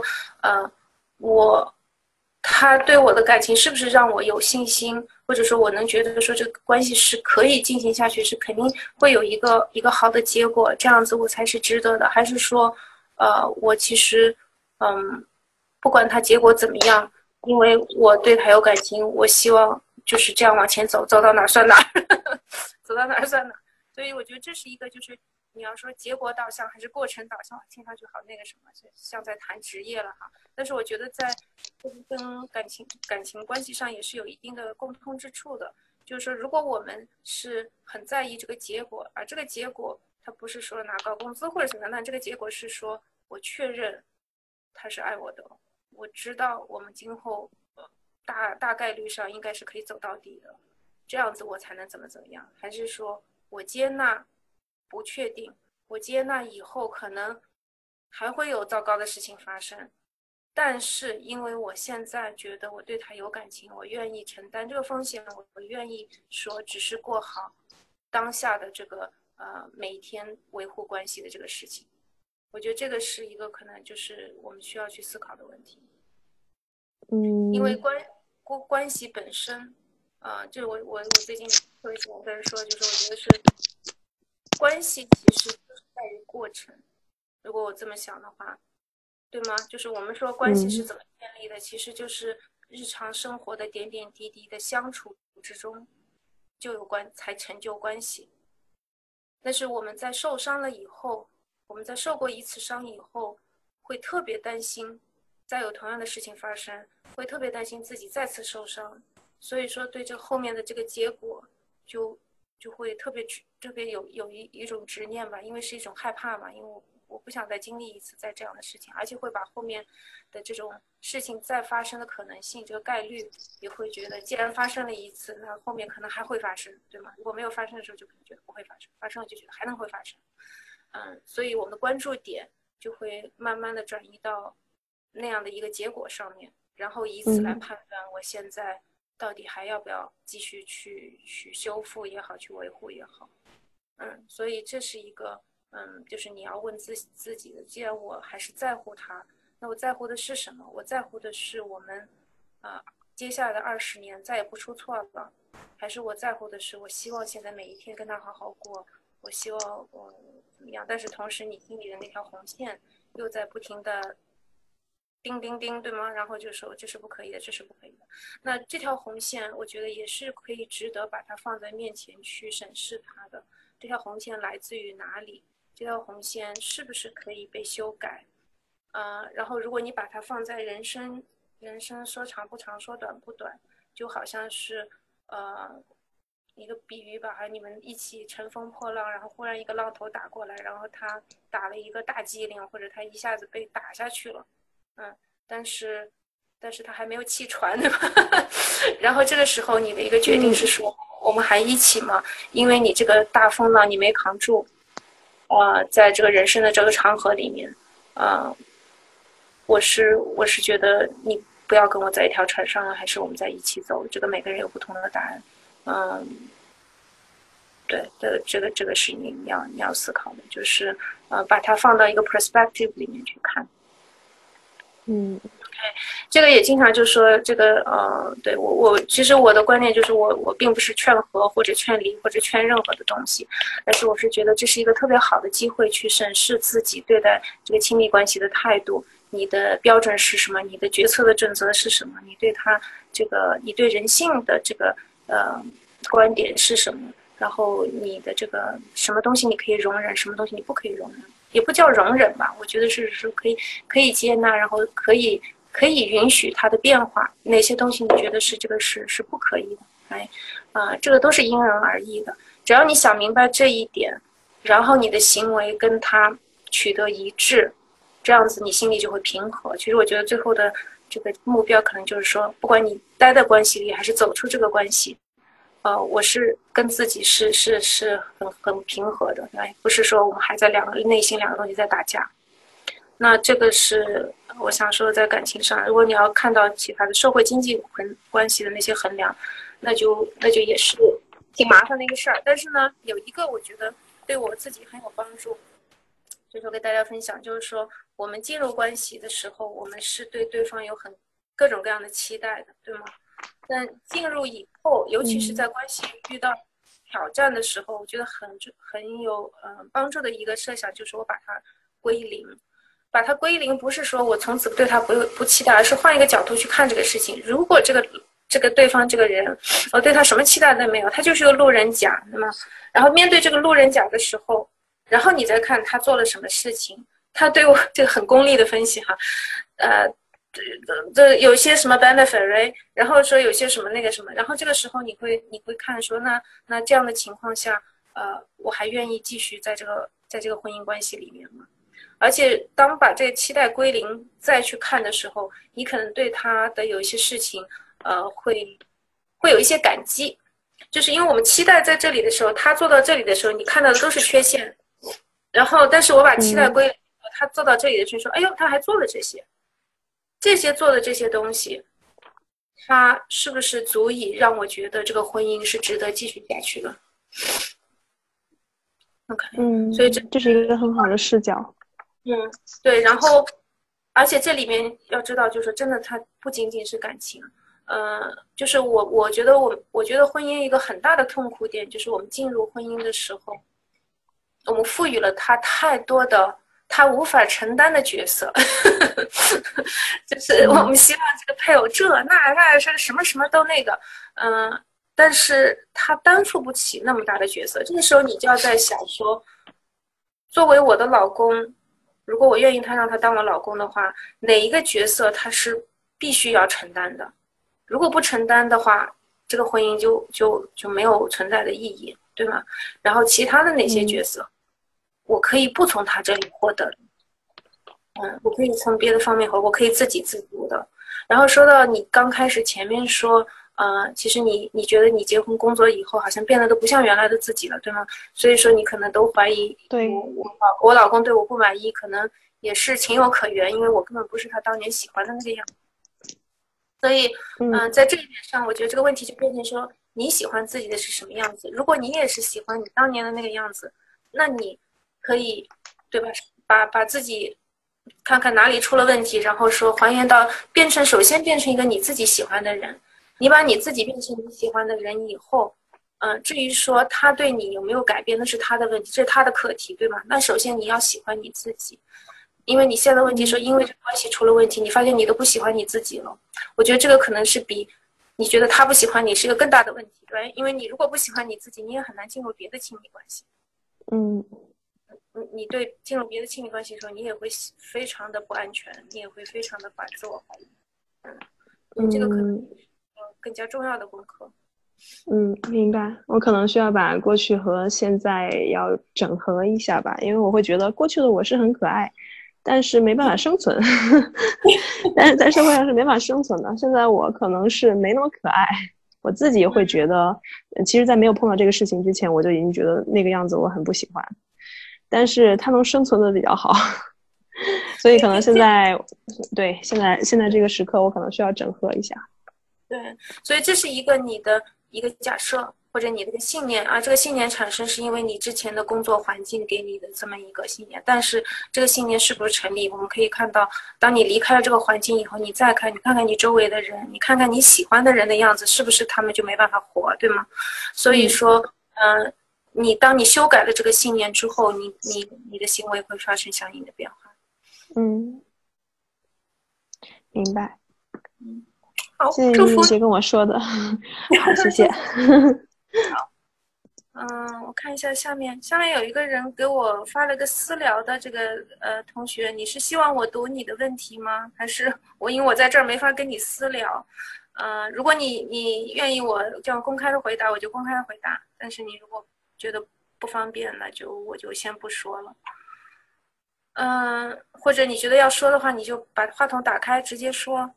他对我的感情是不是让我有信心，或者说我能觉得说这个关系是可以进行下去，是肯定会有一个好的结果，这样子我才是值得的。还是说，我其实，不管他结果怎么样，因为我对他有感情，我希望就是这样往前走，走到哪儿算哪儿，走到哪儿算哪儿。所以我觉得这是一个，就是你要说结果导向还是过程导向，听上去好那个什么，像在谈职业了哈。但是我觉得在跟感情关系上也是有一定的共通之处的。就是说，如果我们是很在意这个结果，而这个结果它不是说拿高工资或者什么样，那这个结果是说我确认他是爱我的，我知道我们今后大概率上应该是可以走到底的，这样子我才能怎么样？还是说我接纳不确定，我接纳以后可能还会有糟糕的事情发生，但是因为我现在觉得我对他有感情，我愿意承担这个风险，我愿意说只是过好当下的这个每一天维护关系的这个事情。我觉得这个是一个可能就是我们需要去思考的问题。因为关系本身，就我最近特别喜欢跟人说，就是我觉得是关系其实就是在于过程。如果我这么想的话，对吗？就是我们说关系是怎么建立的，其实就是日常生活的点点滴滴的相处之中，才成就关系。但是我们在受伤了以后，我们在受过一次伤以后，会特别担心再有同样的事情发生，会特别担心自己再次受伤，所以说对这后面的这个结果就会特别有一种执念吧，因为是一种害怕嘛，因为我不想再经历一次再这样的事情，而且会把后面的这种事情再发生的可能性，这个概率也会觉得，既然发生了一次，那后面可能还会发生，对吗？如果没有发生的时候，就可能觉得不会发生，发生了就觉得还能会发生。所以我们的关注点就会慢慢的转移到那样的一个结果上面，然后以此来判断我现在到底还要不要继续去修复也好，去维护也好。所以这是一个就是你要问自己的，既然我还是在乎他，那我在乎的是什么？我在乎的是我们接下来的20年再也不出错了，还是我在乎的是我希望现在每一天跟他好好过，我希望我怎么样？但是同时你心里的那条红线又在不停的叮叮叮，对吗？然后就说这是不可以的，这是不可以的。那这条红线我觉得也是可以值得把它放在面前去审视它的。这条红线来自于哪里？这条红线是不是可以被修改？然后如果你把它放在人生说长不长，说短不短，就好像是一个比喻吧，你们一起乘风破浪，然后忽然一个浪头打过来，然后他打了一个大机灵，或者他一下子被打下去了，但是他还没有弃船，对吧？然后这个时候你的一个决定是说，我们还一起吗？因为你这个大风浪你没扛住，在这个人生的这个长河里面，我是觉得你不要跟我在一条船上，还是我们在一起走？这个每个人有不同的答案。对，这个是你要思考的，就是把它放到一个 perspective 里面去看。这个也经常就说这个对我其实我的观念就是我并不是劝和或者劝离或者劝任何的东西，但是我是觉得这是一个特别好的机会去审视自己对待这个亲密关系的态度， 你的标准是什么，你的决策的准则是什么，你对他这个你对人性的这个观点是什么，然后你的这个什么东西你可以容忍，什么东西你不可以容忍，也不叫容忍吧，我觉得是可以接纳，然后可以允许它的变化，哪些东西你觉得是这个是不可以的，这个都是因人而异的。只要你想明白这一点，然后你的行为跟他取得一致，这样子你心里就会平和。其实我觉得最后的这个目标可能就是说，不管你待在关系里还是走出这个关系，我是跟自己是很平和的，不是说我们还在内心两个东西在打架。那这个是我想说在感情上，如果你要看到其他的社会经济关系的那些衡量，那就也是挺麻烦的一个事儿。但是呢，有一个我觉得对我自己很有帮助，就是跟大家分享，就是说我们进入关系的时候，我们是对对方有各种各样的期待的，对吗？但进入以后，尤其是在关系遇到挑战的时候，我觉得很有帮助的一个设想，就是我把它归零。把它归零不是说我从此对他不期待，而是换一个角度去看这个事情。如果这个对方这个人，我对他什么期待都没有，他就是个路人甲，那么然后面对这个路人甲的时候，然后你再看他做了什么事情，他对我这个很功利的分析哈，这有些什么 benefit， 然后说有些什么那个什么，然后这个时候你会看说那这样的情况下，我还愿意继续在这个婚姻关系里面吗？而且当把这个期待归零再去看的时候，你可能对他的有一些事情，会有一些感激，就是因为我们期待在这里的时候，他做到这里的时候，你看到的都是缺陷，然后但是我把期待归零，他做到这里的时候说，哎呦，他还做了这些做的这些东西，他是不是足以让我觉得这个婚姻是值得继续下去的 ？OK， 所以这是一个很好的视角。 对，然后，而且这里面要知道，就是真的，它不仅仅是感情，就是我觉得婚姻一个很大的痛苦点，就是我们进入婚姻的时候，我们赋予了他太多的他无法承担的角色，就是我们希望这个配偶这那是什么什么都那个，但是他担负不起那么大的角色，这个时候你就要在想说，作为我的老公。如果我愿意让他当我老公的话，哪一个角色他是必须要承担的？如果不承担的话，这个婚姻就没有存在的意义，对吗？然后其他的哪些角色，我可以不从他这里获得，我可以从别的方面我可以自给自足的。然后说到你刚开始前面说。其实你觉得你结婚工作以后好像变得都不像原来的自己了，对吗？所以说你可能都怀疑， 对， 我老公对我不满意，可能也是情有可原，因为我根本不是他当年喜欢的那个样子。所以，在这一点上，我觉得这个问题就变成说，你喜欢自己的是什么样子？如果你也是喜欢你当年的那个样子，那你可以，对吧？把自己看看哪里出了问题，然后说还原到首先变成一个你自己喜欢的人。你把你自己变成你喜欢的人以后，至于说他对你有没有改变，那是他的问题，这是他的课题，对吗？那首先你要喜欢你自己，因为你现在问题说，因为这关系出了问题，你发现你都不喜欢你自己了。我觉得这个可能是比你觉得他不喜欢你是一个更大的问题，对？因为你如果不喜欢你自己，你也很难进入别的亲密关系。你对进入别的亲密关系的时候，你也会非常的不安全，你也会非常的把自我怀疑。这个可能。更加重要的功课。 明白。我可能需要把过去和现在要整合一下吧，因为我会觉得过去的我是很可爱，但是没办法生存，但是在社会上是没法生存的。现在我可能是没那么可爱，我自己会觉得，其实在没有碰到这个事情之前，我就已经觉得那个样子我很不喜欢，但是他能生存的比较好。所以可能现在这个时刻我可能需要整合一下。 对，所以这是一个你的一个假设或者你的信念啊，这个信念产生是因为你之前的工作环境给你的这么一个信念，但是这个信念是不是成立，我们可以看到，当你离开了这个环境以后，你看看你周围的人，你看看你喜欢的人的样子，是不是他们就没办法活，对吗？所以说，当你修改了这个信念之后，你的行为会发生相应的变化。 明白。 好， 谢谢祝福你姐跟我说的，好，谢谢。 我看一下下面有一个人给我发了个私聊的这个同学，你是希望我读你的问题吗？还是因为我在这儿没法跟你私聊？如果你愿意我这样公开的回答，我就公开的回答。但是你如果觉得不方便，那我就先不说了。或者你觉得要说的话，你就把话筒打开直接说。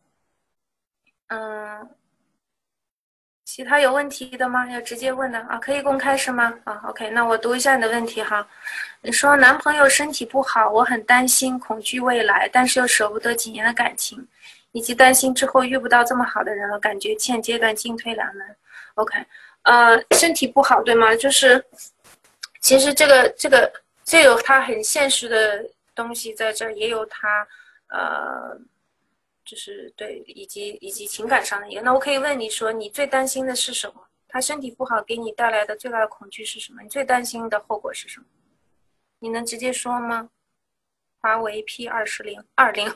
其他有问题的吗？要直接问的啊？可以公开是吗？啊 ，OK， 那我读一下你的问题哈。你说男朋友身体不好，我很担心，恐惧未来，但是又舍不得几年的感情，以及担心之后遇不到这么好的人了，感觉现阶段进退两难。OK，身体不好对吗？就是其实这有它很现实的东西在这儿，也有它就是对，以及情感上的一个。那我可以问你说，你最担心的是什么？他身体不好给你带来的最大的恐惧是什么？你最担心的后果是什么？你能直接说吗？华为 P2020。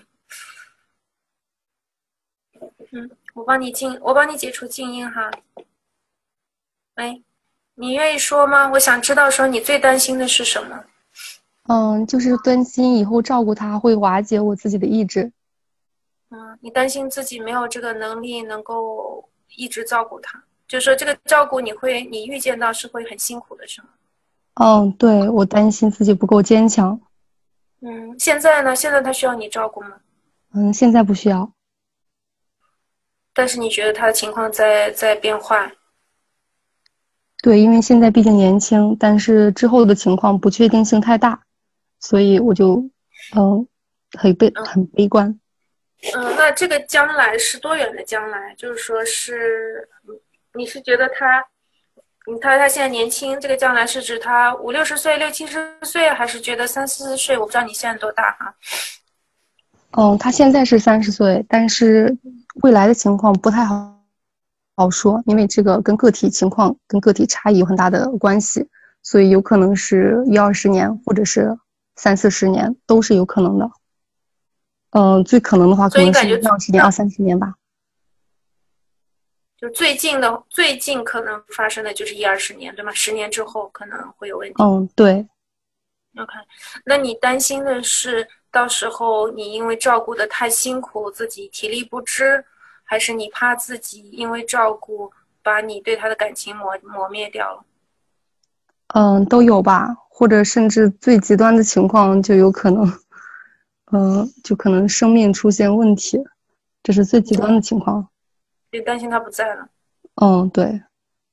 我帮你解除静音哈。哎，你愿意说吗？我想知道说你最担心的是什么？ 就是担心以后照顾他会瓦解我自己的意志。 你担心自己没有这个能力能够一直照顾他，就是说这个照顾你预见到是会很辛苦的是吗？ 对，我担心自己不够坚强。 现在呢？现在他需要你照顾吗？ 现在不需要。 但是你觉得他的情况在变坏？ 对，因为现在毕竟年轻，但是之后的情况不确定性太大，所以我就很悲观。 那这个将来是多远的将来？就是说是你是觉得他现在年轻，这个将来是指他50、60岁、60、70岁，还是觉得30、40岁？我不知道你现在多大哈。 他现在是30岁，但是未来的情况不太好说，因为这个跟个体情况、跟个体差异有很大的关系，所以有可能是10、20年，或者是30、40年，都是有可能的。最可能的话，可能是20年、20、30年吧。 就最近可能发生的就是10、20年，对吗？10年之后可能会有问题。 对。 OK， 那你担心的是到时候你因为照顾的太辛苦，自己体力不支，还是你怕自己因为照顾把你对他的感情磨灭掉了？ 都有吧，或者甚至最极端的情况就有可能，就可能生命出现问题，这是最极端的情况。 就担心他不在了。 对。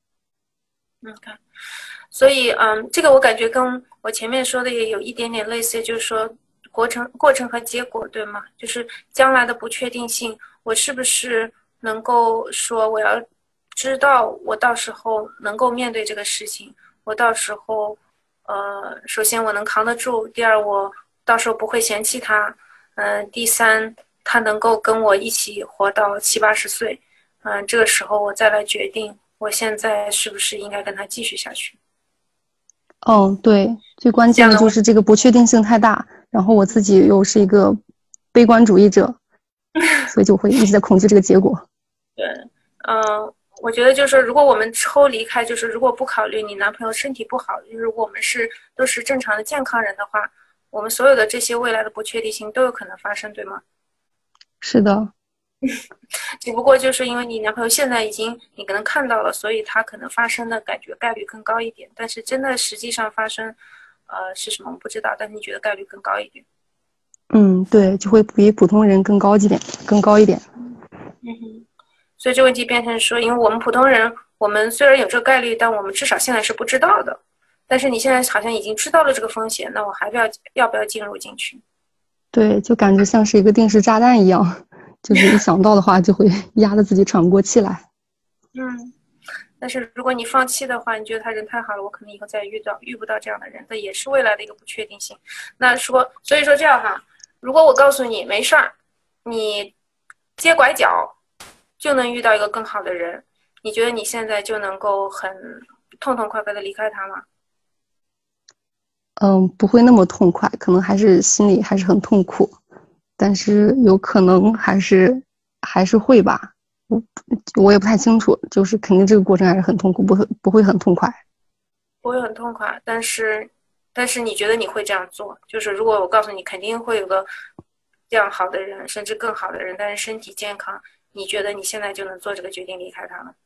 OK， 所以这个我感觉跟我前面说的也有一点点类似，就是说过程和结果，对吗？就是将来的不确定性，我是不是能够说我要知道我到时候能够面对这个事情，我到时候首先我能扛得住，第二我到时候不会嫌弃他，第三他能够跟我一起活到70、80岁，这个时候我再来决定我现在是不是应该跟他继续下去。 对，最关键的就是这个不确定性太大，然后我自己又是一个悲观主义者，所以就会一直在恐惧这个结果。 对，我觉得就是如果我们抽离开，就是如果不考虑你男朋友身体不好，就是如果我们都是正常的健康人的话，我们所有的这些未来的不确定性都有可能发生，对吗？ 是的。 只不过就是因为你男朋友现在你可能看到了，所以他可能发生的概率更高一点，但是真的实际上发生是什么我们不知道，但是你觉得概率更高一点。 对，就会比普通人更高一点。 所以这个问题变成说，因为我们普通人，我们虽然有这个概率，但我们至少现在是不知道的。但是你现在好像已经知道了这个风险，那我还要不要进入进去？ 对，就感觉像是一个定时炸弹一样，就是一想到的话就会压得自己喘不过气来。 但是如果你放弃的话，你觉得他人太好了，我可能以后再遇不到这样的人，这也是未来的一个不确定性。所以说这样哈，如果我告诉你没事儿，你接拐角就能遇到一个更好的人，你觉得你现在就能够很痛痛快快的离开他吗？ 不会那么痛快，可能还是心里还是很痛苦。 但是有可能还是会吧，我也不太清楚，就是肯定这个过程还是很痛苦，不会很痛快。 不会很痛快，但是你觉得你会这样做？就是如果我告诉你肯定会有个这样好的人，甚至更好的人，但是身体健康，你觉得你现在就能做这个决定离开他吗？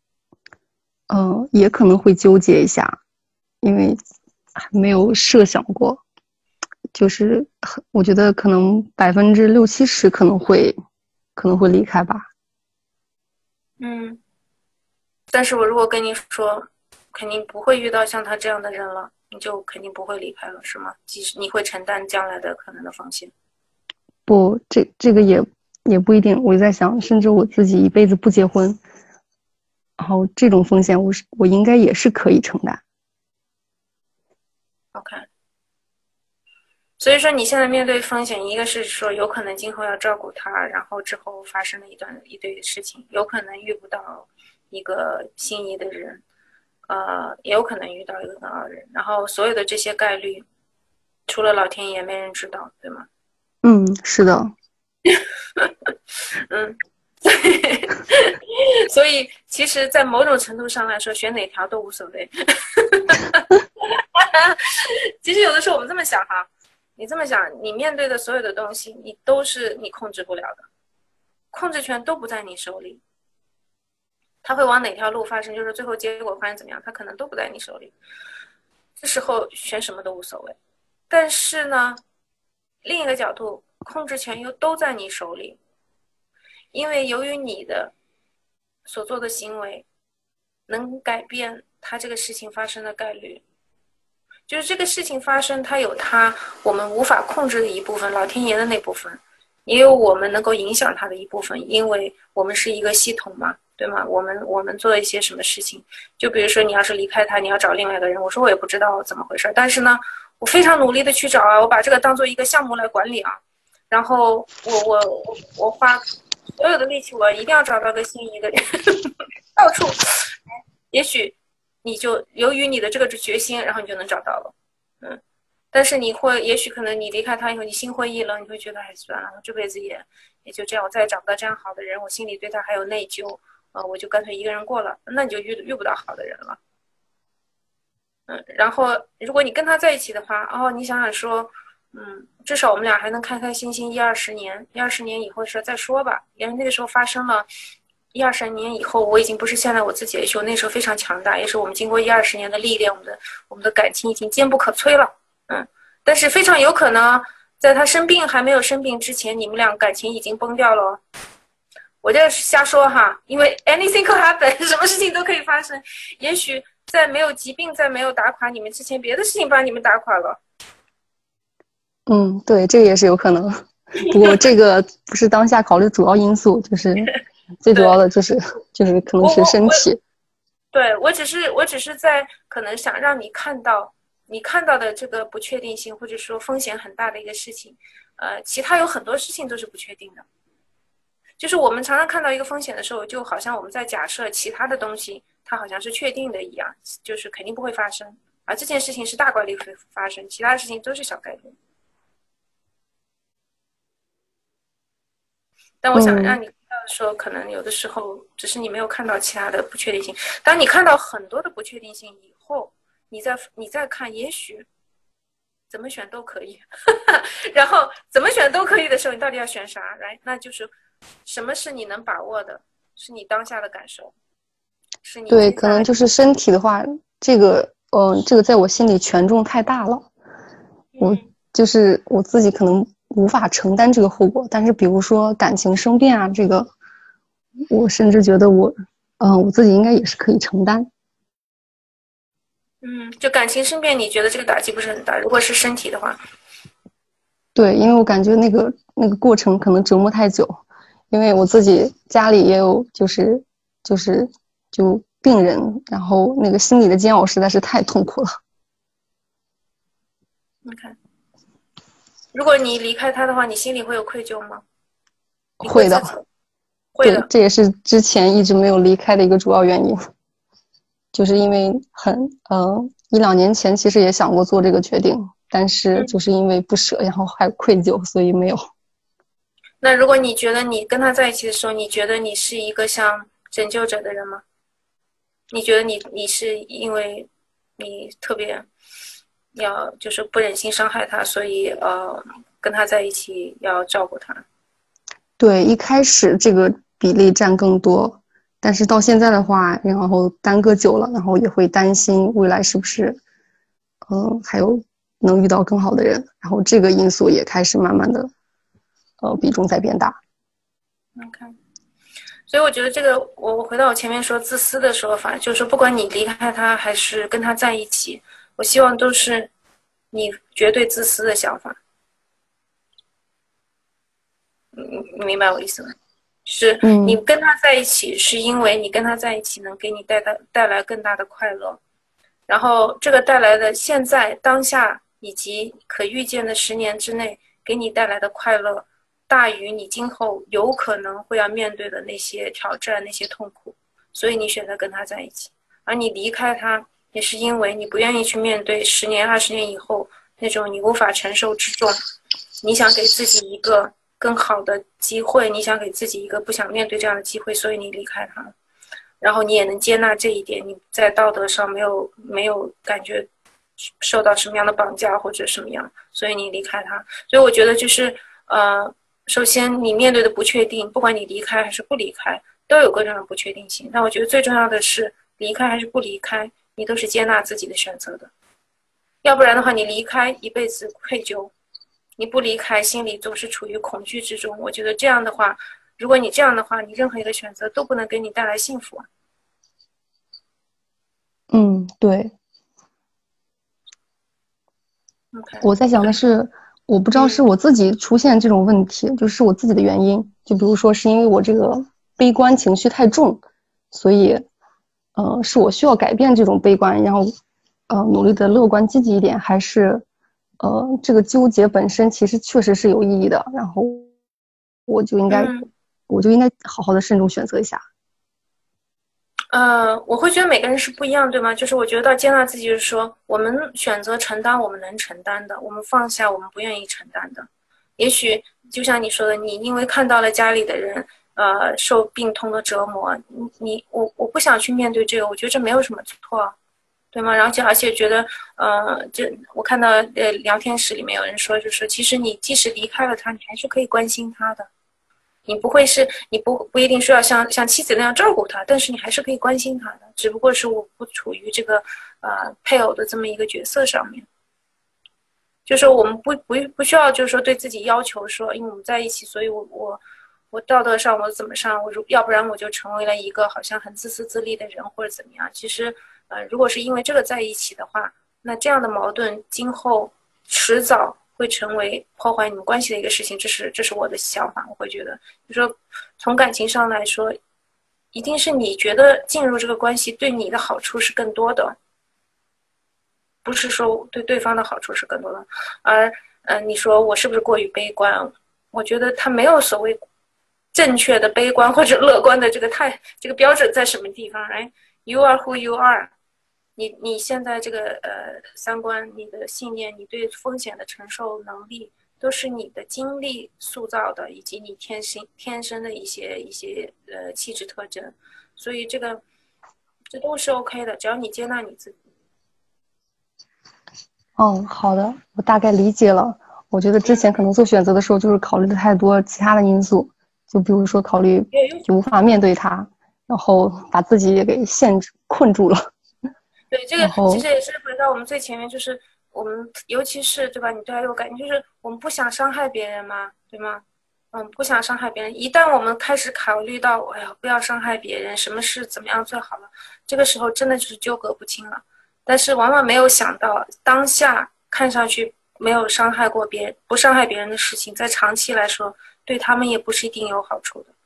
也可能会纠结一下，因为还没有设想过，就是我觉得可能60%-70%可能会离开吧。 但是我如果跟你说，肯定不会遇到像他这样的人了，你就肯定不会离开了，是吗？即使你会承担将来的可能的风险。 不，这个也不一定。我在想，甚至我自己一辈子不结婚，然后这种风险我应该也是可以承担。 OK， 所以说你现在面对风险，一个是说有可能今后要照顾他，然后之后发生了一堆的事情，有可能遇不到一个心仪的人，也有可能遇到一个更好的人，然后所有的这些概率，除了老天爷没人知道，对吗？ 是的。 所以其实在某种程度上来说，选哪条都无所谓。其实有的时候我们这么想哈，你这么想，你面对的所有的东西，你都是你控制不了的，控制权都不在你手里。它会往哪条路发生，就是最后结果发生怎么样，它可能都不在你手里。这时候选什么都无所谓。但是呢，另一个角度，控制权又都在你手里，因为由于你的所做的行为能改变它这个事情发生的概率。就是这个事情发生，它有它我们无法控制的一部分，老天爷的那部分，也有我们能够影响它的一部分，因为我们是一个系统嘛，对吗？我们做一些什么事情，就比如说你要是离开他，你要找另外一个人，我说我也不知道怎么回事，但是呢，我非常努力的去找啊，我把这个当做一个项目来管理啊，然后我花所有的力气，我一定要找到个心仪的人，到处，也许你就由于你的这个决心，然后你就能找到了，但是你会，也许可能你离开他以后，你心灰意冷，你会觉得哎算了，这辈子也就这样，我再也找不到这样好的人，我心里对他还有内疚，我就干脆一个人过了，那你就遇不到好的人了，然后如果你跟他在一起的话，你想想说，至少我们俩还能开开心心1-20年，1-20年以后的事再说吧，因为那个时候发生了。1-20年以后，我已经不是现在我自己的时候，那时候非常强大，也是我们经过1-20年的历练，我们的感情已经坚不可摧了，但是非常有可能在他生病还没有生病之前，你们俩感情已经崩掉了。我这是瞎说哈，因为 anything could happen， 什么事情都可以发生。也许在没有疾病，在没有打垮你们之前，别的事情把你们打垮了。 对，这个也是有可能。不过这个不是当下考虑主要因素，就是最主要的就是可能是身体。 对，我只是在可能想让你看到的这个不确定性，或者说风险很大的一个事情。其他有很多事情都是不确定的。就是我们常常看到一个风险的时候，就好像我们在假设其他的东西它好像是确定的一样，就是肯定不会发生，而这件事情是大概率会发生，其他的事情都是小概率。但我想让你知道说，可能有的时候只是你没有看到其他的不确定性。当你看到很多的不确定性以后，你再看，也许怎么选都可以。然后怎么选都可以的时候，你到底要选啥？来，那就是什么是你能把握的，是你当下的感受，是你对，可能就是身体的话，这个在我心里权重太大了，就是我自己可能无法承担这个后果，但是比如说感情生变啊，这个我甚至觉得我自己应该也是可以承担。 就感情生变，你觉得这个打击不是很大？如果是身体的话， 对，因为我感觉那个过程可能折磨太久，因为我自己家里也有就病人，然后那个心理的煎熬实在是太痛苦了。 OK。如果你离开他的话，你心里会有愧疚吗？ 会的， 会的。 对，这也是之前一直没有离开的一个主要原因，就是因为1-2年前其实也想过做这个决定，但是就是因为不舍，然后还愧疚，所以没有。 那如果你觉得你跟他在一起的时候，你觉得你是一个像拯救者的人吗？你觉得你是因为你特别要就是不忍心伤害他，所以跟他在一起要照顾他？ 对，一开始这个比例占更多，但是到现在的话，然后耽搁久了，然后也会担心未来是不是，还有能遇到更好的人，然后这个因素也开始慢慢的，比重在变大。 OK，所以我觉得这个，我回到我前面说自私的说法，就是不管你离开他还是跟他在一起，我希望都是你绝对自私的想法。你明白我意思吗？是你跟他在一起，是因为你跟他在一起能给你带来更大的快乐，然后这个带来的现在当下以及可预见的10年之内给你带来的快乐，大于你今后有可能会要面对的那些挑战、那些痛苦，所以你选择跟他在一起。而你离开他，也是因为你不愿意去面对10年、20年以后那种你无法承受之重，你想给自己一个更好的机会，你想给自己一个不想面对这样的机会，所以你离开他。然后你也能接纳这一点，你在道德上没有感觉受到什么样的绑架或者什么样，所以你离开他。所以我觉得就是首先你面对的不确定，不管你离开还是不离开，都有各种的不确定性。但我觉得最重要的是，离开还是不离开，你都是接纳自己的选择的。要不然的话，你离开一辈子愧疚，你不离开心里总是处于恐惧之中。我觉得这样的话，如果你这样的话，你任何一个选择都不能给你带来幸福啊。 对。 Okay. 我在想的是，我不知道是我自己出现这种问题，就是我自己的原因。就比如说，是因为我这个悲观情绪太重，所以，是我需要改变这种悲观，然后，努力的乐观积极一点，还是，这个纠结本身其实确实是有意义的，然后我就应该好好的慎重选择一下。 我会觉得每个人是不一样，对吗？就是我觉得接纳自己，就是说我们选择承担我们能承担的，我们放下我们不愿意承担的。也许就像你说的，你因为看到了家里的人受病痛的折磨，我不想去面对这个，我觉得这没有什么错，对吗？然后而且觉得这我看到聊天室里面有人说，就是其实你即使离开了他，你还是可以关心他的。你不一定需要像妻子那样照顾他，但是你还是可以关心他的，只不过是我不处于这个配偶的这么一个角色上面。就是我们不需要就是说对自己要求说，因为我们在一起，所以我道德上我怎么上，要不然我就成为了一个好像很自私自利的人或者怎么样。其实如果是因为这个在一起的话，那这样的矛盾今后迟早会成为破坏你们关系的一个事情，这是我的想法。我会觉得，就说从感情上来说，一定是你觉得进入这个关系对你的好处是更多的，不是说对对方的好处是更多的。而你说我是不是过于悲观？我觉得他没有所谓正确的悲观或者乐观的这个标准在什么地方？哎 ，You are who you are。你现在这个三观、你的信念、你对风险的承受能力，都是你的经历塑造的，以及你天生的一些气质特征，所以这都是 OK 的，只要你接纳你自己。 好的，我大概理解了。我觉得之前可能做选择的时候，就是考虑的太多其他的因素，就比如说考虑无法面对它，然后把自己也给困住了。 对，这个其实也是回到我们最前面，就是我们尤其是对吧？你对他有感觉，就是我们不想伤害别人嘛，对吗？不想伤害别人。一旦我们开始考虑到，哎呀，不要伤害别人，什么事怎么样最好了，这个时候真的就是纠葛不清了。但是往往没有想到，当下看上去没有伤害过别人、不伤害别人的事情，在长期来说，对他们也不是一定有好处的。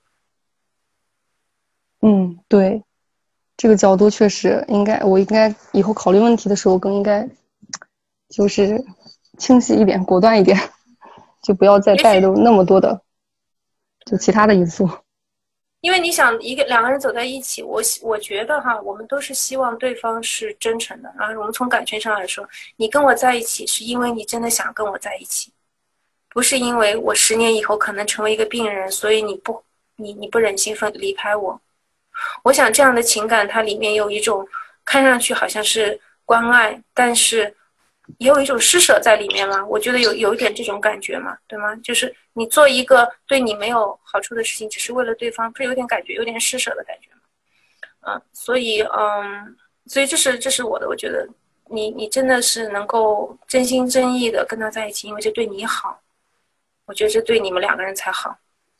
对。这个角度确实我应该以后考虑问题的时候更应该就是清晰一点、果断一点，就不要再带入那么多的就其他的因素。 因为你想两个人走在一起，我觉得哈，我们都是希望对方是真诚的。然后我们从感情上来说，你跟我在一起是因为你真的想跟我在一起， 不是因为我10年以后可能成为一个病人，所以你不忍心离开我。我想这样的情感，它里面有一种看上去好像是关爱，但是也有一种施舍在里面嘛。我觉得有一点这种感觉嘛，对吗？就是你做一个对你没有好处的事情，只是为了对方，不是有点感觉，有点施舍的感觉吗？所以这是我的，我觉得你真的是能够真心真意的跟他在一起，因为这对你好，我觉得这对你们2个人才好。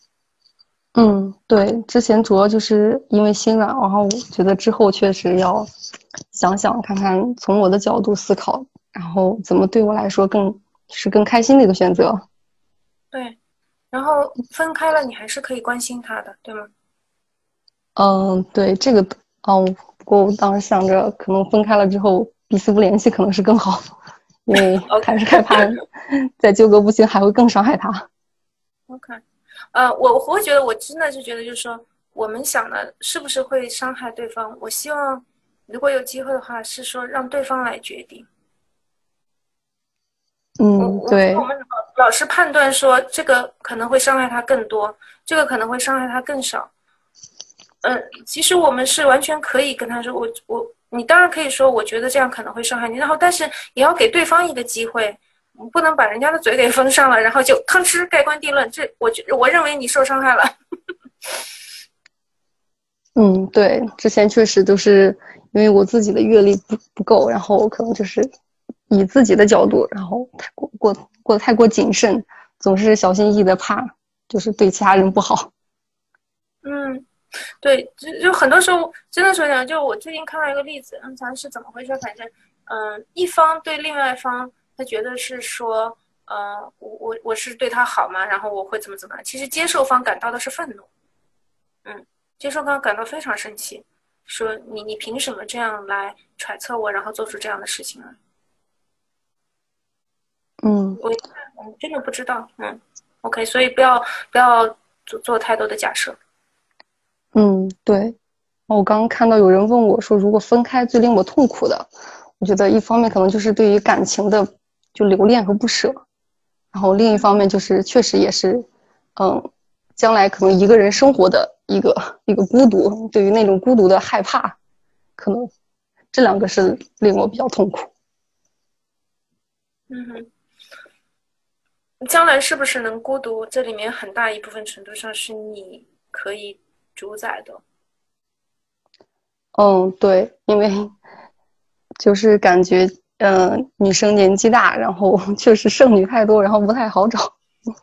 对，之前主要就是因为心软，然后我觉得之后确实要想想看看，从我的角度思考，然后怎么对我来说更开心的一个选择。 对，然后分开了，你还是可以关心他的，对吗？ 对这个，不过我当时想着，可能分开了之后彼此不联系可能是更好，因为还是害怕再纠葛不清还会更伤害他。 OK，我会觉得，我真的是觉得，就是说，我们想的是不是会伤害对方？我希望，如果有机会的话，是说让对方来决定。 对， 我们老是判断说这个可能会伤害他更多，这个可能会伤害他更少。其实我们是完全可以跟他说，你当然可以说，我觉得这样可能会伤害你，然后但是也要给对方一个机会，不能把人家的嘴给封上了，然后就吭哧盖棺定论。我认为你受伤害了。 对，之前确实都是因为我自己的阅历不够，然后可能就是以自己的角度，然后过得太过谨慎，总是小心翼翼的怕，就是对其他人不好。 对，就很多时候真的是这样。就我最近看到一个例子，咱是怎么回事？反正，一方对另外一方，他觉得是说，我是对他好嘛，然后我会怎么样。其实接受方感到的是愤怒，接受方感到非常生气，说你凭什么这样来揣测我，然后做出这样的事情呢？我真的不知道。OK，所以不要做太多的假设。 对。我刚刚看到有人问我说，如果分开最令我痛苦的，我觉得一方面可能就是对于感情的就留恋和不舍，然后另一方面就是确实也是，将来可能一个人生活的一个孤独，对于那种孤独的害怕，可能这2个是令我比较痛苦。 将来是不是能孤独？这里面很大一部分程度上是你可以主宰的。 对，因为就是感觉，女生年纪大，然后确实剩女太多，然后不太好找。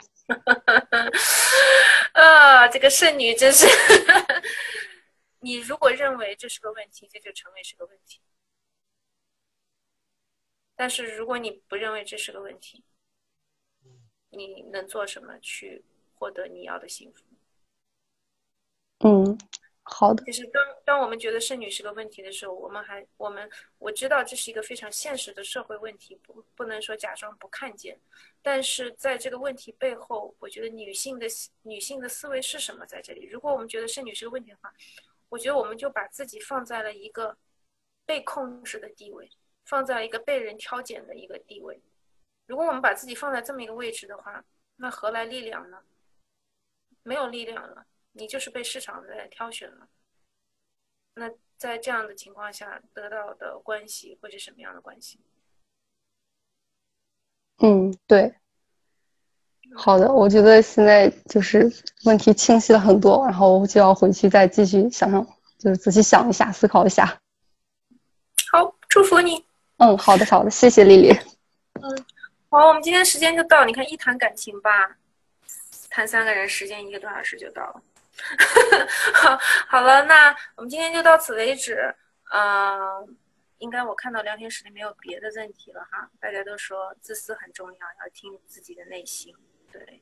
这个剩女真是你如果认为这是个问题，这就成为是个问题。但是如果你不认为这是个问题，你能做什么去获得你要的幸福？ 好的。 就是当我们觉得剩女是个问题的时候，我知道这是一个非常现实的社会问题，不能说假装不看见。但是在这个问题背后，我觉得女性的思维是什么在这里？如果我们觉得剩女是个问题的话，我觉得我们就把自己放在了一个被控制的地位，放在了一个被人挑拣的一个地位。如果我们把自己放在这么一个位置的话，那何来力量呢？没有力量了，你就是被市场在挑选了。那在这样的情况下得到的关系会是什么样的关系？ 对。好的，我觉得现在就是问题清晰了很多，然后就要回去再继续想想，就是仔细想一下，思考一下。 好，祝福你。 好的，好的，谢谢丽丽。 好，我们今天时间就到。你看，一谈感情吧，谈3个人，时间1个多小时就到了。好了，那我们今天就到此为止。应该我看到聊天室里没有别的问题了哈。大家都说自私很重要，要听自己的内心。对，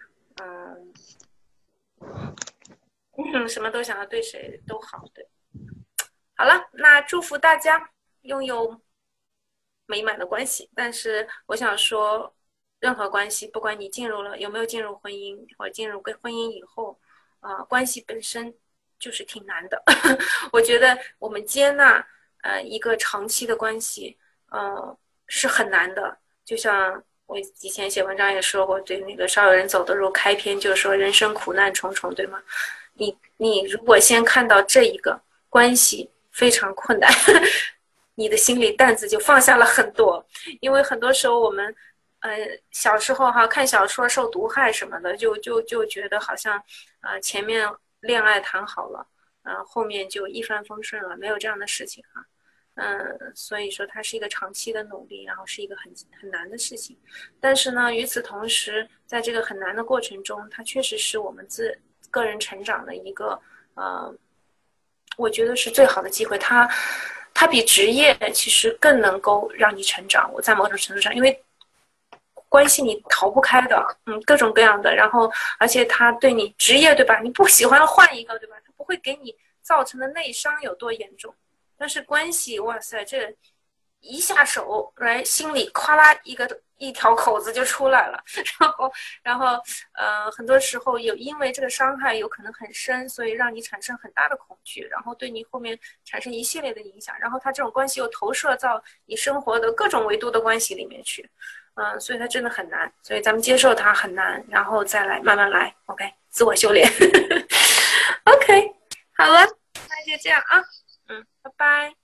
什么都想要对谁都好。对，好了，那祝福大家拥有美满的关系。但是我想说，任何关系，不管你有没有进入婚姻，或者进入婚姻以后，关系本身就是挺难的。我觉得我们接纳一个长期的关系，是很难的。就像我以前写文章也说过，对那个少有人走的路开篇就说人生苦难重重，对吗？你如果先看到这一个关系非常困难，你的心里担子就放下了很多。因为很多时候我们小时候看小说受毒害什么的，就觉得好像前面恋爱谈好了，后面就一帆风顺了，没有这样的事情哈。所以说它是一个长期的努力，然后是一个很难的事情。但是呢，与此同时，在这个很难的过程中，它确实是我们个人成长的一个我觉得是最好的机会。它比职业其实更能够让你成长。我在某种程度上，因为关系你逃不开的，各种各样的，然后而且它对你职业对吧？你不喜欢换一个对吧？它不会给你造成的内伤有多严重。但是关系，哇塞，这一下手，来心里咵啦一条口子就出来了，然后很多时候因为这个伤害有可能很深，所以让你产生很大的恐惧，然后对你后面产生一系列的影响，然后它这种关系又投射到你生活的各种维度的关系里面去，所以它真的很难，所以咱们接受它很难，然后再来慢慢来 ，OK， 自我修炼，OK， 好了，那就这样啊。拜拜。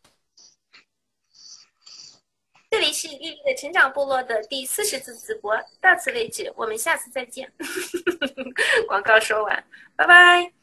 这里是丽丽的成长部落的第40次直播，到此为止，我们下次再见。广告说完，拜拜。